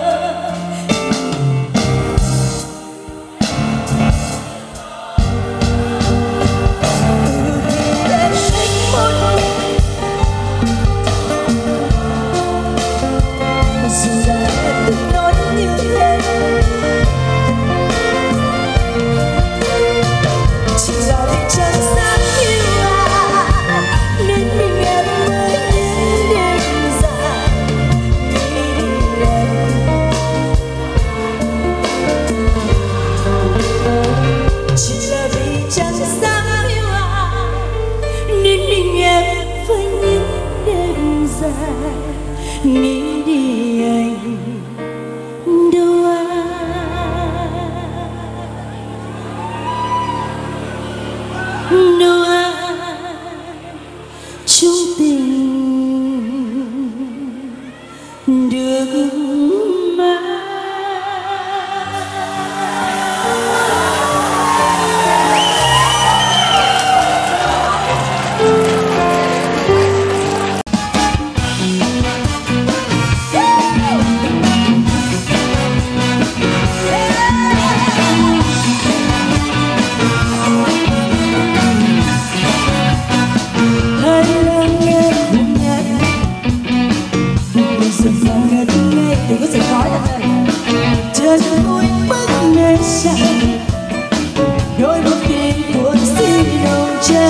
Nghĩ đi anh đâu ai đâu ai chung tình được mà.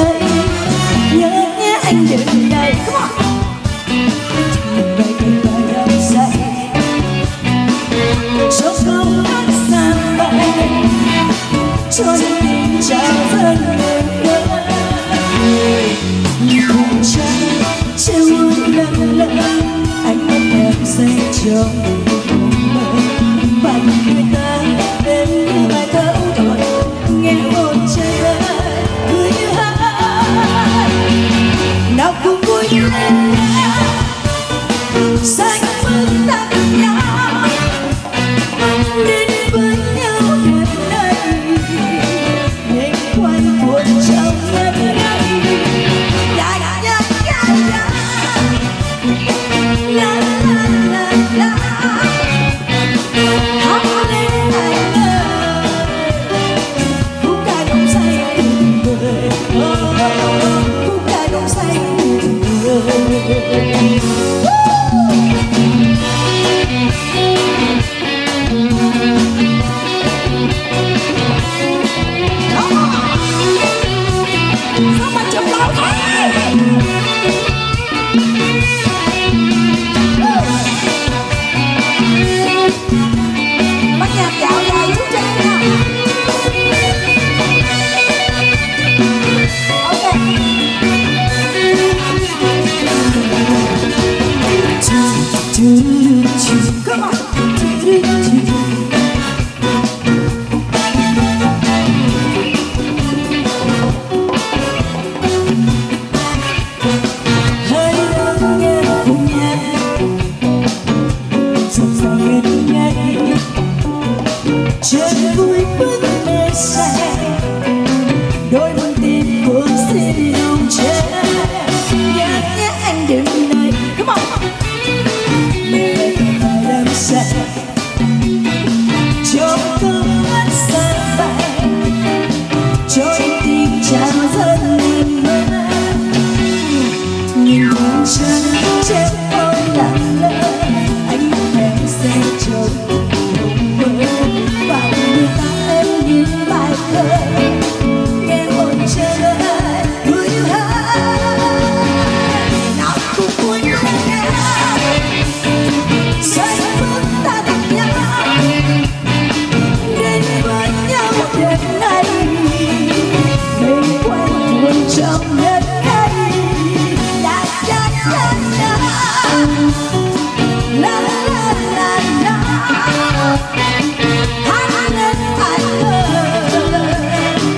đây, nhớ nhé anh đừng đây. Come on. Vậy thì phải đắm say cho không hát xa bay, cho những tình chào dân người ơi. Cùng trăng treo muôn lần lần, anh mất em say trong mộng mơ. Và người ta đến như bài thơ thôi, nghe một trời ơi cười như hát. Nào cùng vui lên xanh bước ta cùng nhau, đến với nhau đêm nay, nhảy quanh cuộn trong ngất ngây. La la la la la la la la. Hát lên anh ơi, khúc ca đông say tình người, khúc ca đông say tình người. Bắt nhạc dạo dài chút chân nha. Ok. Come on. Hãy lắng nghe cùng nhé, dần dần đến ngay trời vui bước mê say, đôi buồn tim buồn xin lòng chết. Nhớ nhé anh đừng này. Come on. Để phải đắm say cho cơn mắt xa bay, cho những tình chào dân niềm mơ. Nhìn đường chân trên ôi lặng lẽ, anh em say trong mộng mơ. Và người ta em như bài thơ, nghe một trời ơi cười như hát. Nào cùng vui lên xoay bước ta cùng nhau, đến với nhau đêm nay, mình quen buồn trong ngất ngây. La la la la la la la la. Hát lên anh ơi,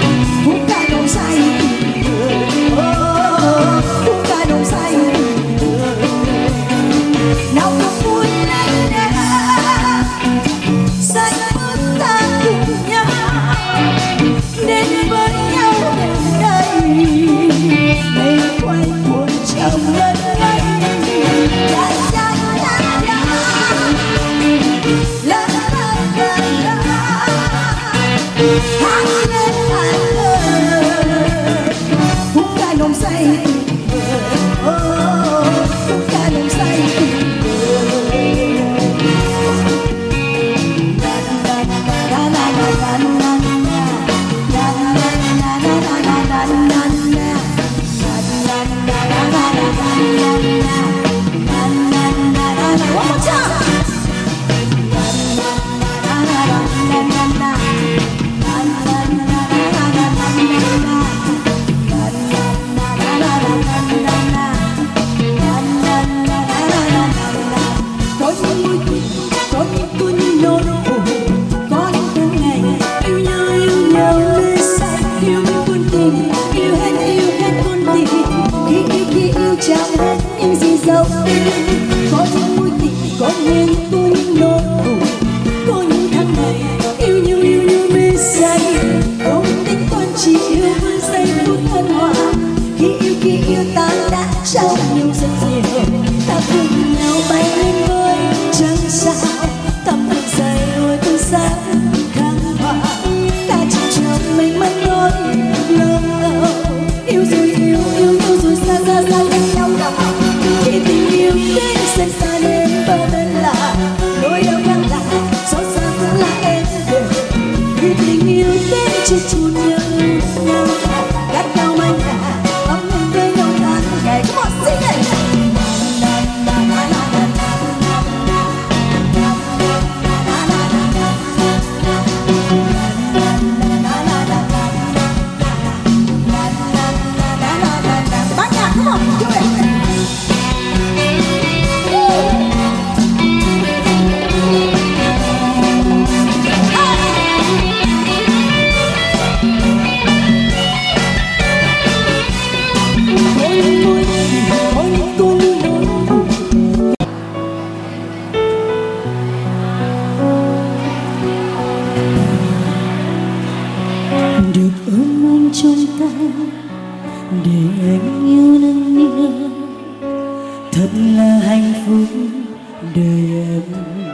được ôm anh trong tay để anh yêu nâng niu, thật là hạnh phúc đời em.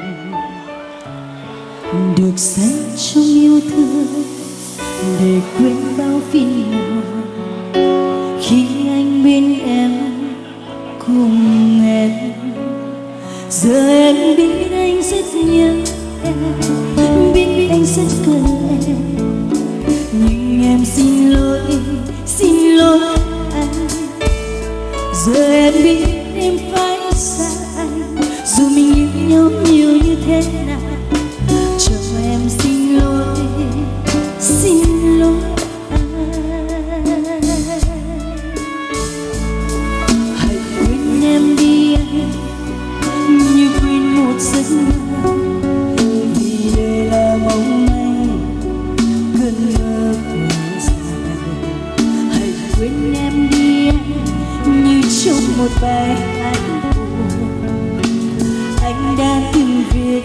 Được say trong yêu thương để quên bao phiền muộn, khi anh bên em cùng em. Giờ em biết anh rất nhớ em, biết anh rất cần em, nhưng em xin lỗi, xin lỗi anh. Giờ em biết em phải xa anh, dù mình yêu nhau nhiều như thế nào. Cho em xin lỗi, xin lỗi anh. Hãy quên em đi anh, như quên một giấc mơ, vì đây là mong manh cơn mơ của dài. Hãy quên em đi anh, như trong một bài hát buồn anh đã từng viết.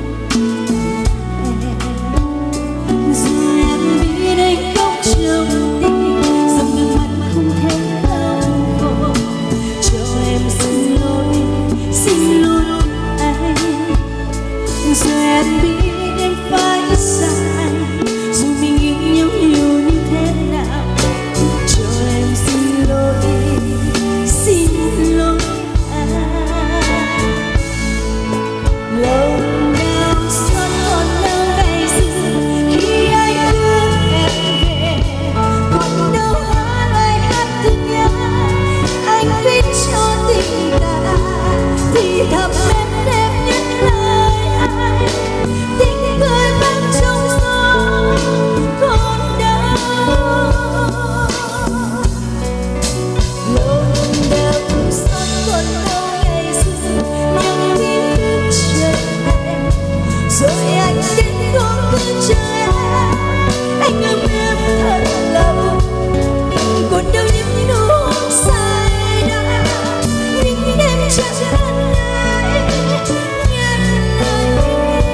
Giờ em biết anh khóc trong tim, dòng nước mắt không thể lau khô. Cho em xin lỗi, xin lỗi anh. Giờ em biết em phải xa anh, dù mình yêu nhau nhiều như thế nào. Cho em xin lỗi, xin lỗi anh. Lâu đau xót còn đau ngày xưa khi anh ước em về, còn đâu hóa lời hát thương nhớ anh viết cho tình ta. Thì thầm em đẹp nhất lời anh, tiếng cười vang trong gió còn đau. Lâu đau xót còn đau ngày xưa, những tiếng bước chân em, rồi anh đến không cứ chờ em. Anh ôm em thật lâu, còn đâu những nụ hôn say đắm, những đêm chân thân ai nhắc lời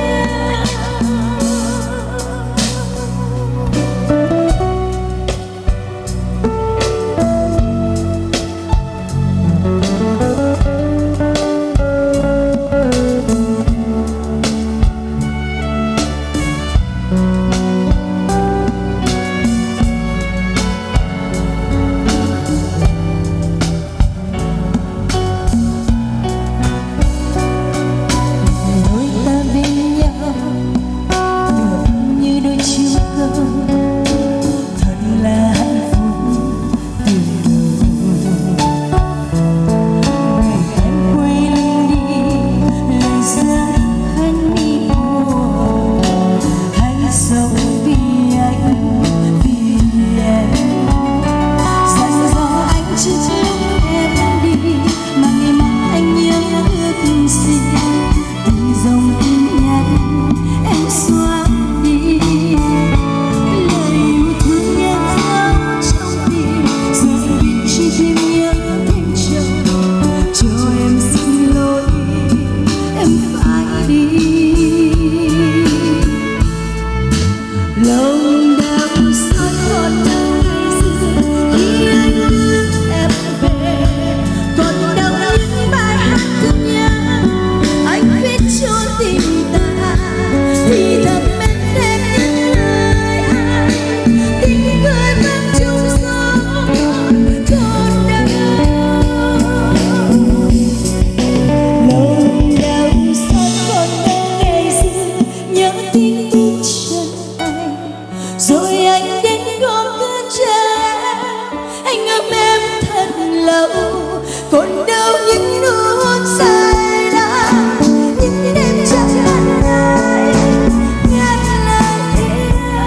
đôi ta bên nhau tựa như đôi chiếc câu, thật là hạnh phúc từ đầu. Ngày em quay lưng đi, lời rơi hắn mi buồn. Hãy sống vì anh, vì em. Dặn dò anh trước lúc em đi, mà ngày mai anh nhớ ước gì. Từng dòng tin nhắn em xóa đi, lời yêu thương em giấu trong tim. Giờ em biết chỉ thêm nhớ thêm chồng. Cho em xin lỗi, em phải đi. Lòng đau xót còn đau ngày xưa khi anh ước em về, còn đâu những bài hát thương nhớ anh viết cho tình ta. Thì thầm em đẹp nhất lời anh, tiếng cười vang trong gió còn đau. Lòng đau xót còn đau ngày xưa, nhớ tiếng bước chân anh, rồi anh đến không cứ chờ em. Anh ôm em thật lâu, còn đâu những nụ hôn say đắm, những đêm trăng lần ai ngắt lời yêu.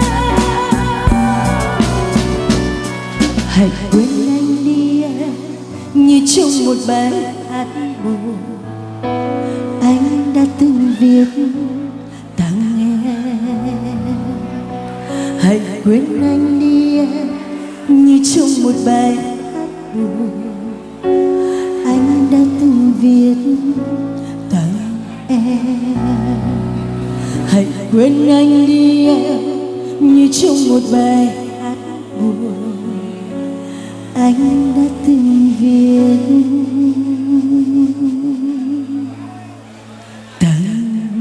Hãy quên anh đi em, như trong một bài hát buồn anh đã từng viết tặng em. Hãy quên anh đi em, như trong một bài hát buồn anh đã từng viết tặng em. Hãy quên anh đi em, như trong một bài buồn anh đã từng viết tặng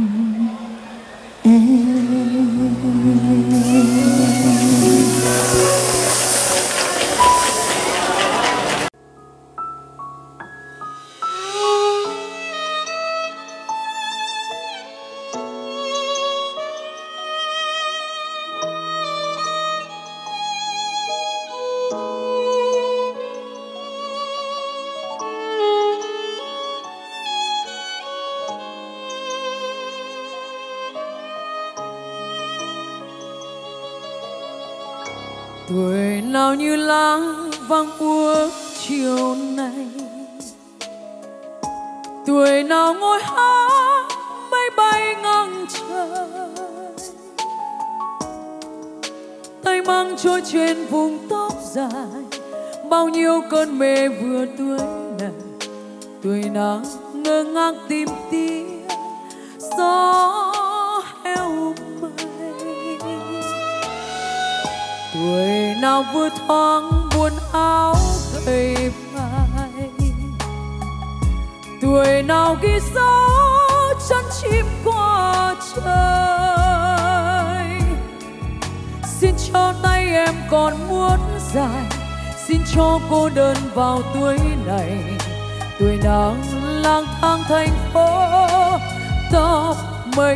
em. Tuổi nào như lá vàng úa chiều nay, tuổi nào ngồi hát mây bay ngang trời, tay mang trôi trên vùng tóc dài, bao nhiêu cơn mê vừa tuổi này. Tuổi nào ngơ ngác tìm tiếng gió heo mây, tuổi nào vừa thoáng buồn áo gầy vai, tuổi nào ghi dấu chân chim qua trời. Xin cho tay em còn muốn dài, xin cho cô đơn vào tuổi này. Tuổi nào lang thang thành phố tóc mây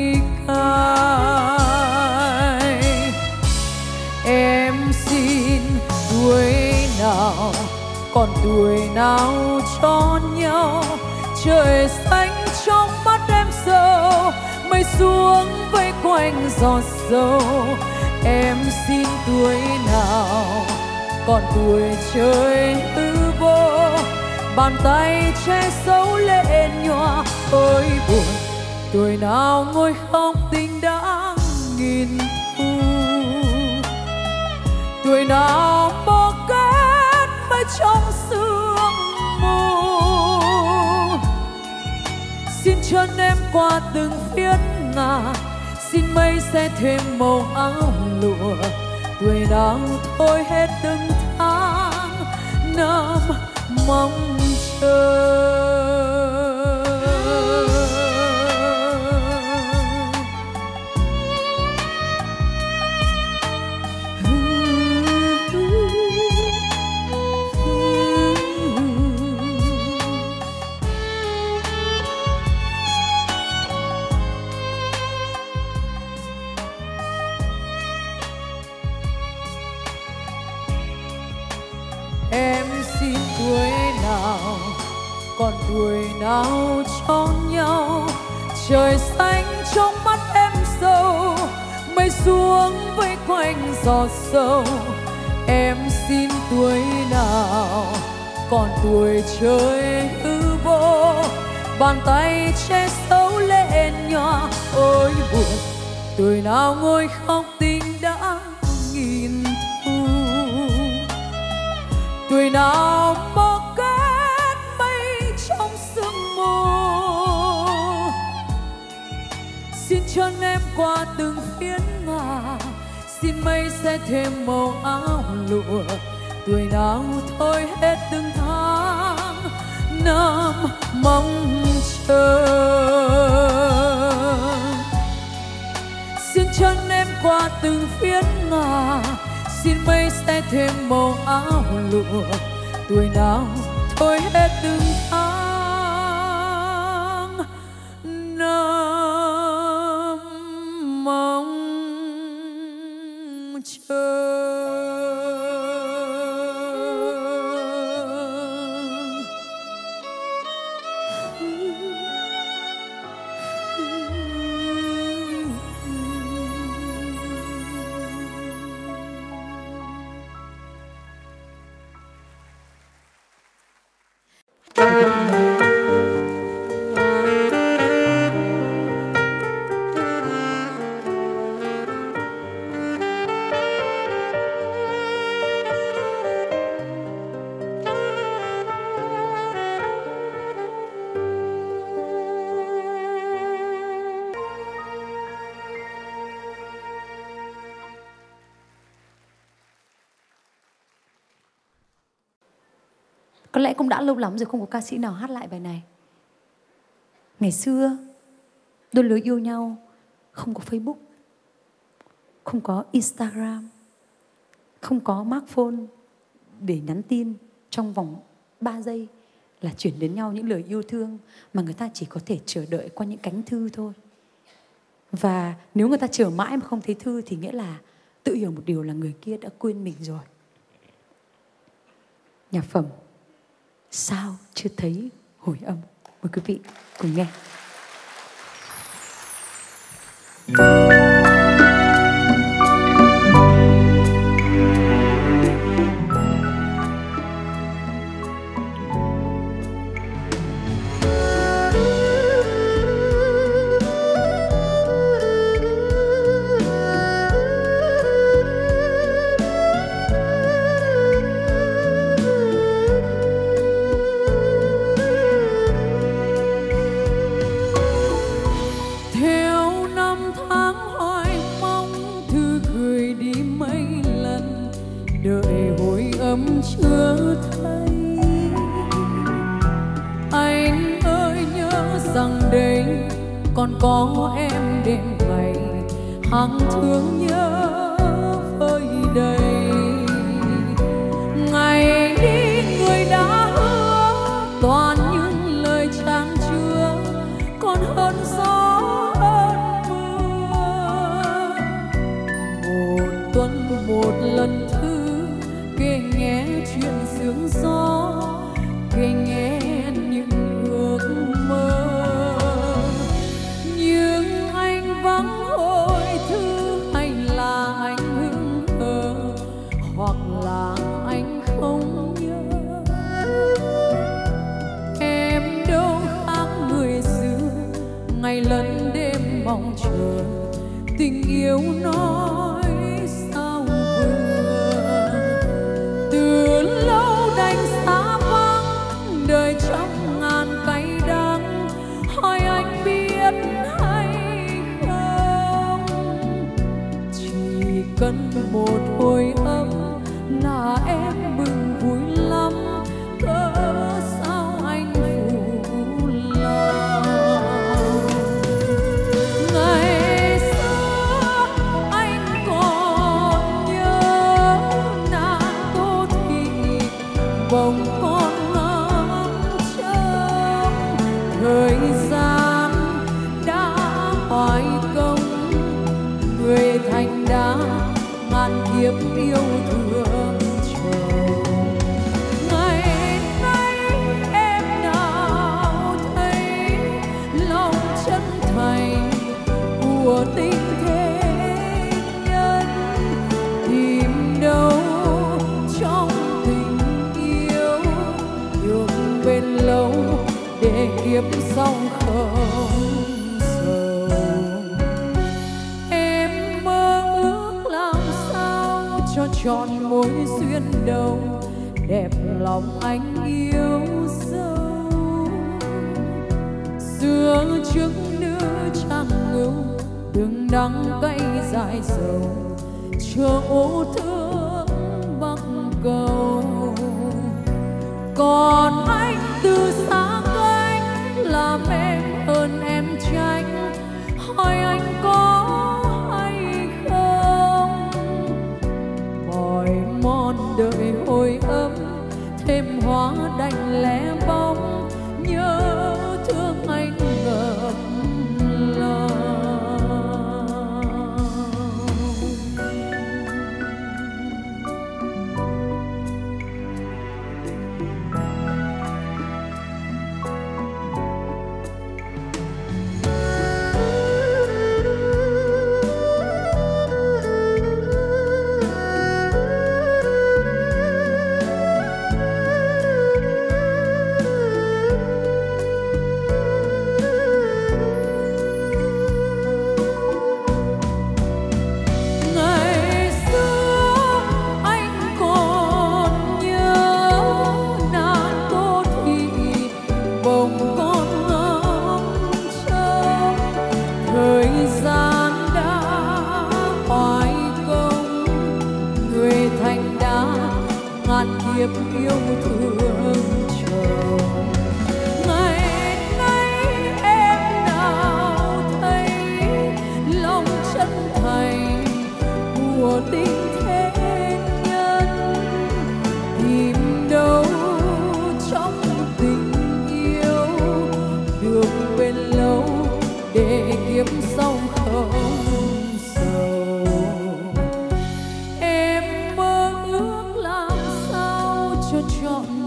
cay. Em xin tuổi nào còn tuổi nào cho nhau, trời xanh trong mắt em sâu, mây xuống vây quanh giọt sâu. Em xin tuổi nào còn tuổi trời hư vô, bàn tay che giấu lệ nhòa ôi buồn. Tuổi nào ngồi khóc tình đã nghìn thu, tuổi nào bỏ kết mây trong sương mù. Xin chân em qua từng phiến ngả, xin mây sẽ thêm màu áo lụa. Tuổi nào thôi hết từng tháng năm mong chờ. Em xin tuổi nào còn tuổi nào cho nhau, trời xanh trong mắt em sâu, mây xuống vây quanh giọt sâu. Em xin tuổi nào còn tuổi trời hư vô, bàn tay che giấu lệ nhòa ôi buồn. Tuổi nào ngồi khóc tình đã nghìn thu, tuổi nào bỏ kết mây trong sương mù. Xin chân em qua từng phiến ngả, xin mây sẽ thêm màu áo lụa. Tuổi nào thôi hết từng tháng năm mong chờ. Xin chân em qua từng phiến ngả, xin mây sẽ thêm màu áo lụa. Tuổi nào thôi hết từng tháng năm mong chờ. Có lẽ cũng đã lâu lắm rồi không có ca sĩ nào hát lại bài này. Ngày xưa, đôi lứa yêu nhau không có Facebook, không có Instagram, không có smartphone để nhắn tin trong vòng ba giây là chuyển đến nhau những lời yêu thương, mà người ta chỉ có thể chờ đợi qua những cánh thư thôi. Và nếu người ta chờ mãi mà không thấy thư thì nghĩa là tự hiểu một điều là người kia đã quên mình rồi. Nhạc phẩm Sao Chưa Thấy Hồi Âm, mời quý vị cùng nghe. Chưa thấy anh ơi, nhớ rằng đây còn có em đêm ngày hàng thương nhớ vơi đầy. Ngày đi người đã hứa toàn những lời chan chứa, còn hơn gió hơn mưa. Một tuần một lần thư kể nghe chuyện sương gió, kể nghe những ước mơ. Nhưng anh vắng hồi thư, hay là anh hững hờ, hoặc là anh không nhớ. Em đâu khác người xưa, ngày lẫn đêm mong chờ tình yêu nói sao vừa. Từ lâu đành xa vắng, đời trong ngàn cay đắng, hỏi anh biết hay không. Chỉ cần một hồi âm là em mừng vui lắm, cớ sao anh phụ lòng. Ngày xưa anh còn nhớ nàng Tô Thị, bồng con ngắm trông. Thời gian đã hoài công, người thành đã ngàn kiếp yêu thương chờ. Ngày nay em nào thấy lòng chân thành của tình thế nhân, tìm đâu trong tình yêu được bền lâu để kiếp sau không sầu. Em mơ ước làm sao cho trọn mối duyên đầu, đẹp lòng anh yêu dấu. Xưa trước nữ trang ngưu, đừng đắng cay dài dầu, chờ ô thương bắc cầu. Còn anh từ xa cách, làm em hơn em tránh, hỏi anh có hay không. Mỏi mòn đợi hồi âm, thêm hóa đành lẻ bóng, nhớ thương anh ngập lòng. Ngày xưa anh còn nhớ nàng Tô Thị, bồng con ngắm trông. Thời gian đã hoài công, người thành đã ngàn kiếp yêu thương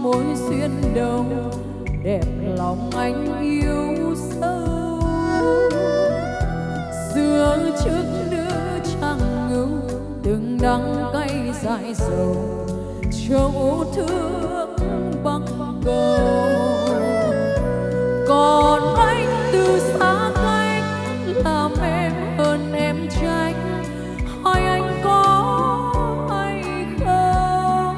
mối duyên đầu đẹp lòng anh yêu sâu. Xưa trước nữ chẳng ngưu từng đắng cay dại dầu, châu thương bằng cầu. Còn anh từ xa cách làm em hơn em tránh, hỏi anh có hay không.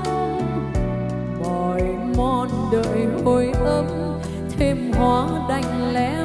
Mỏi mòn đợi hồi ấm thêm hóa đành lẽ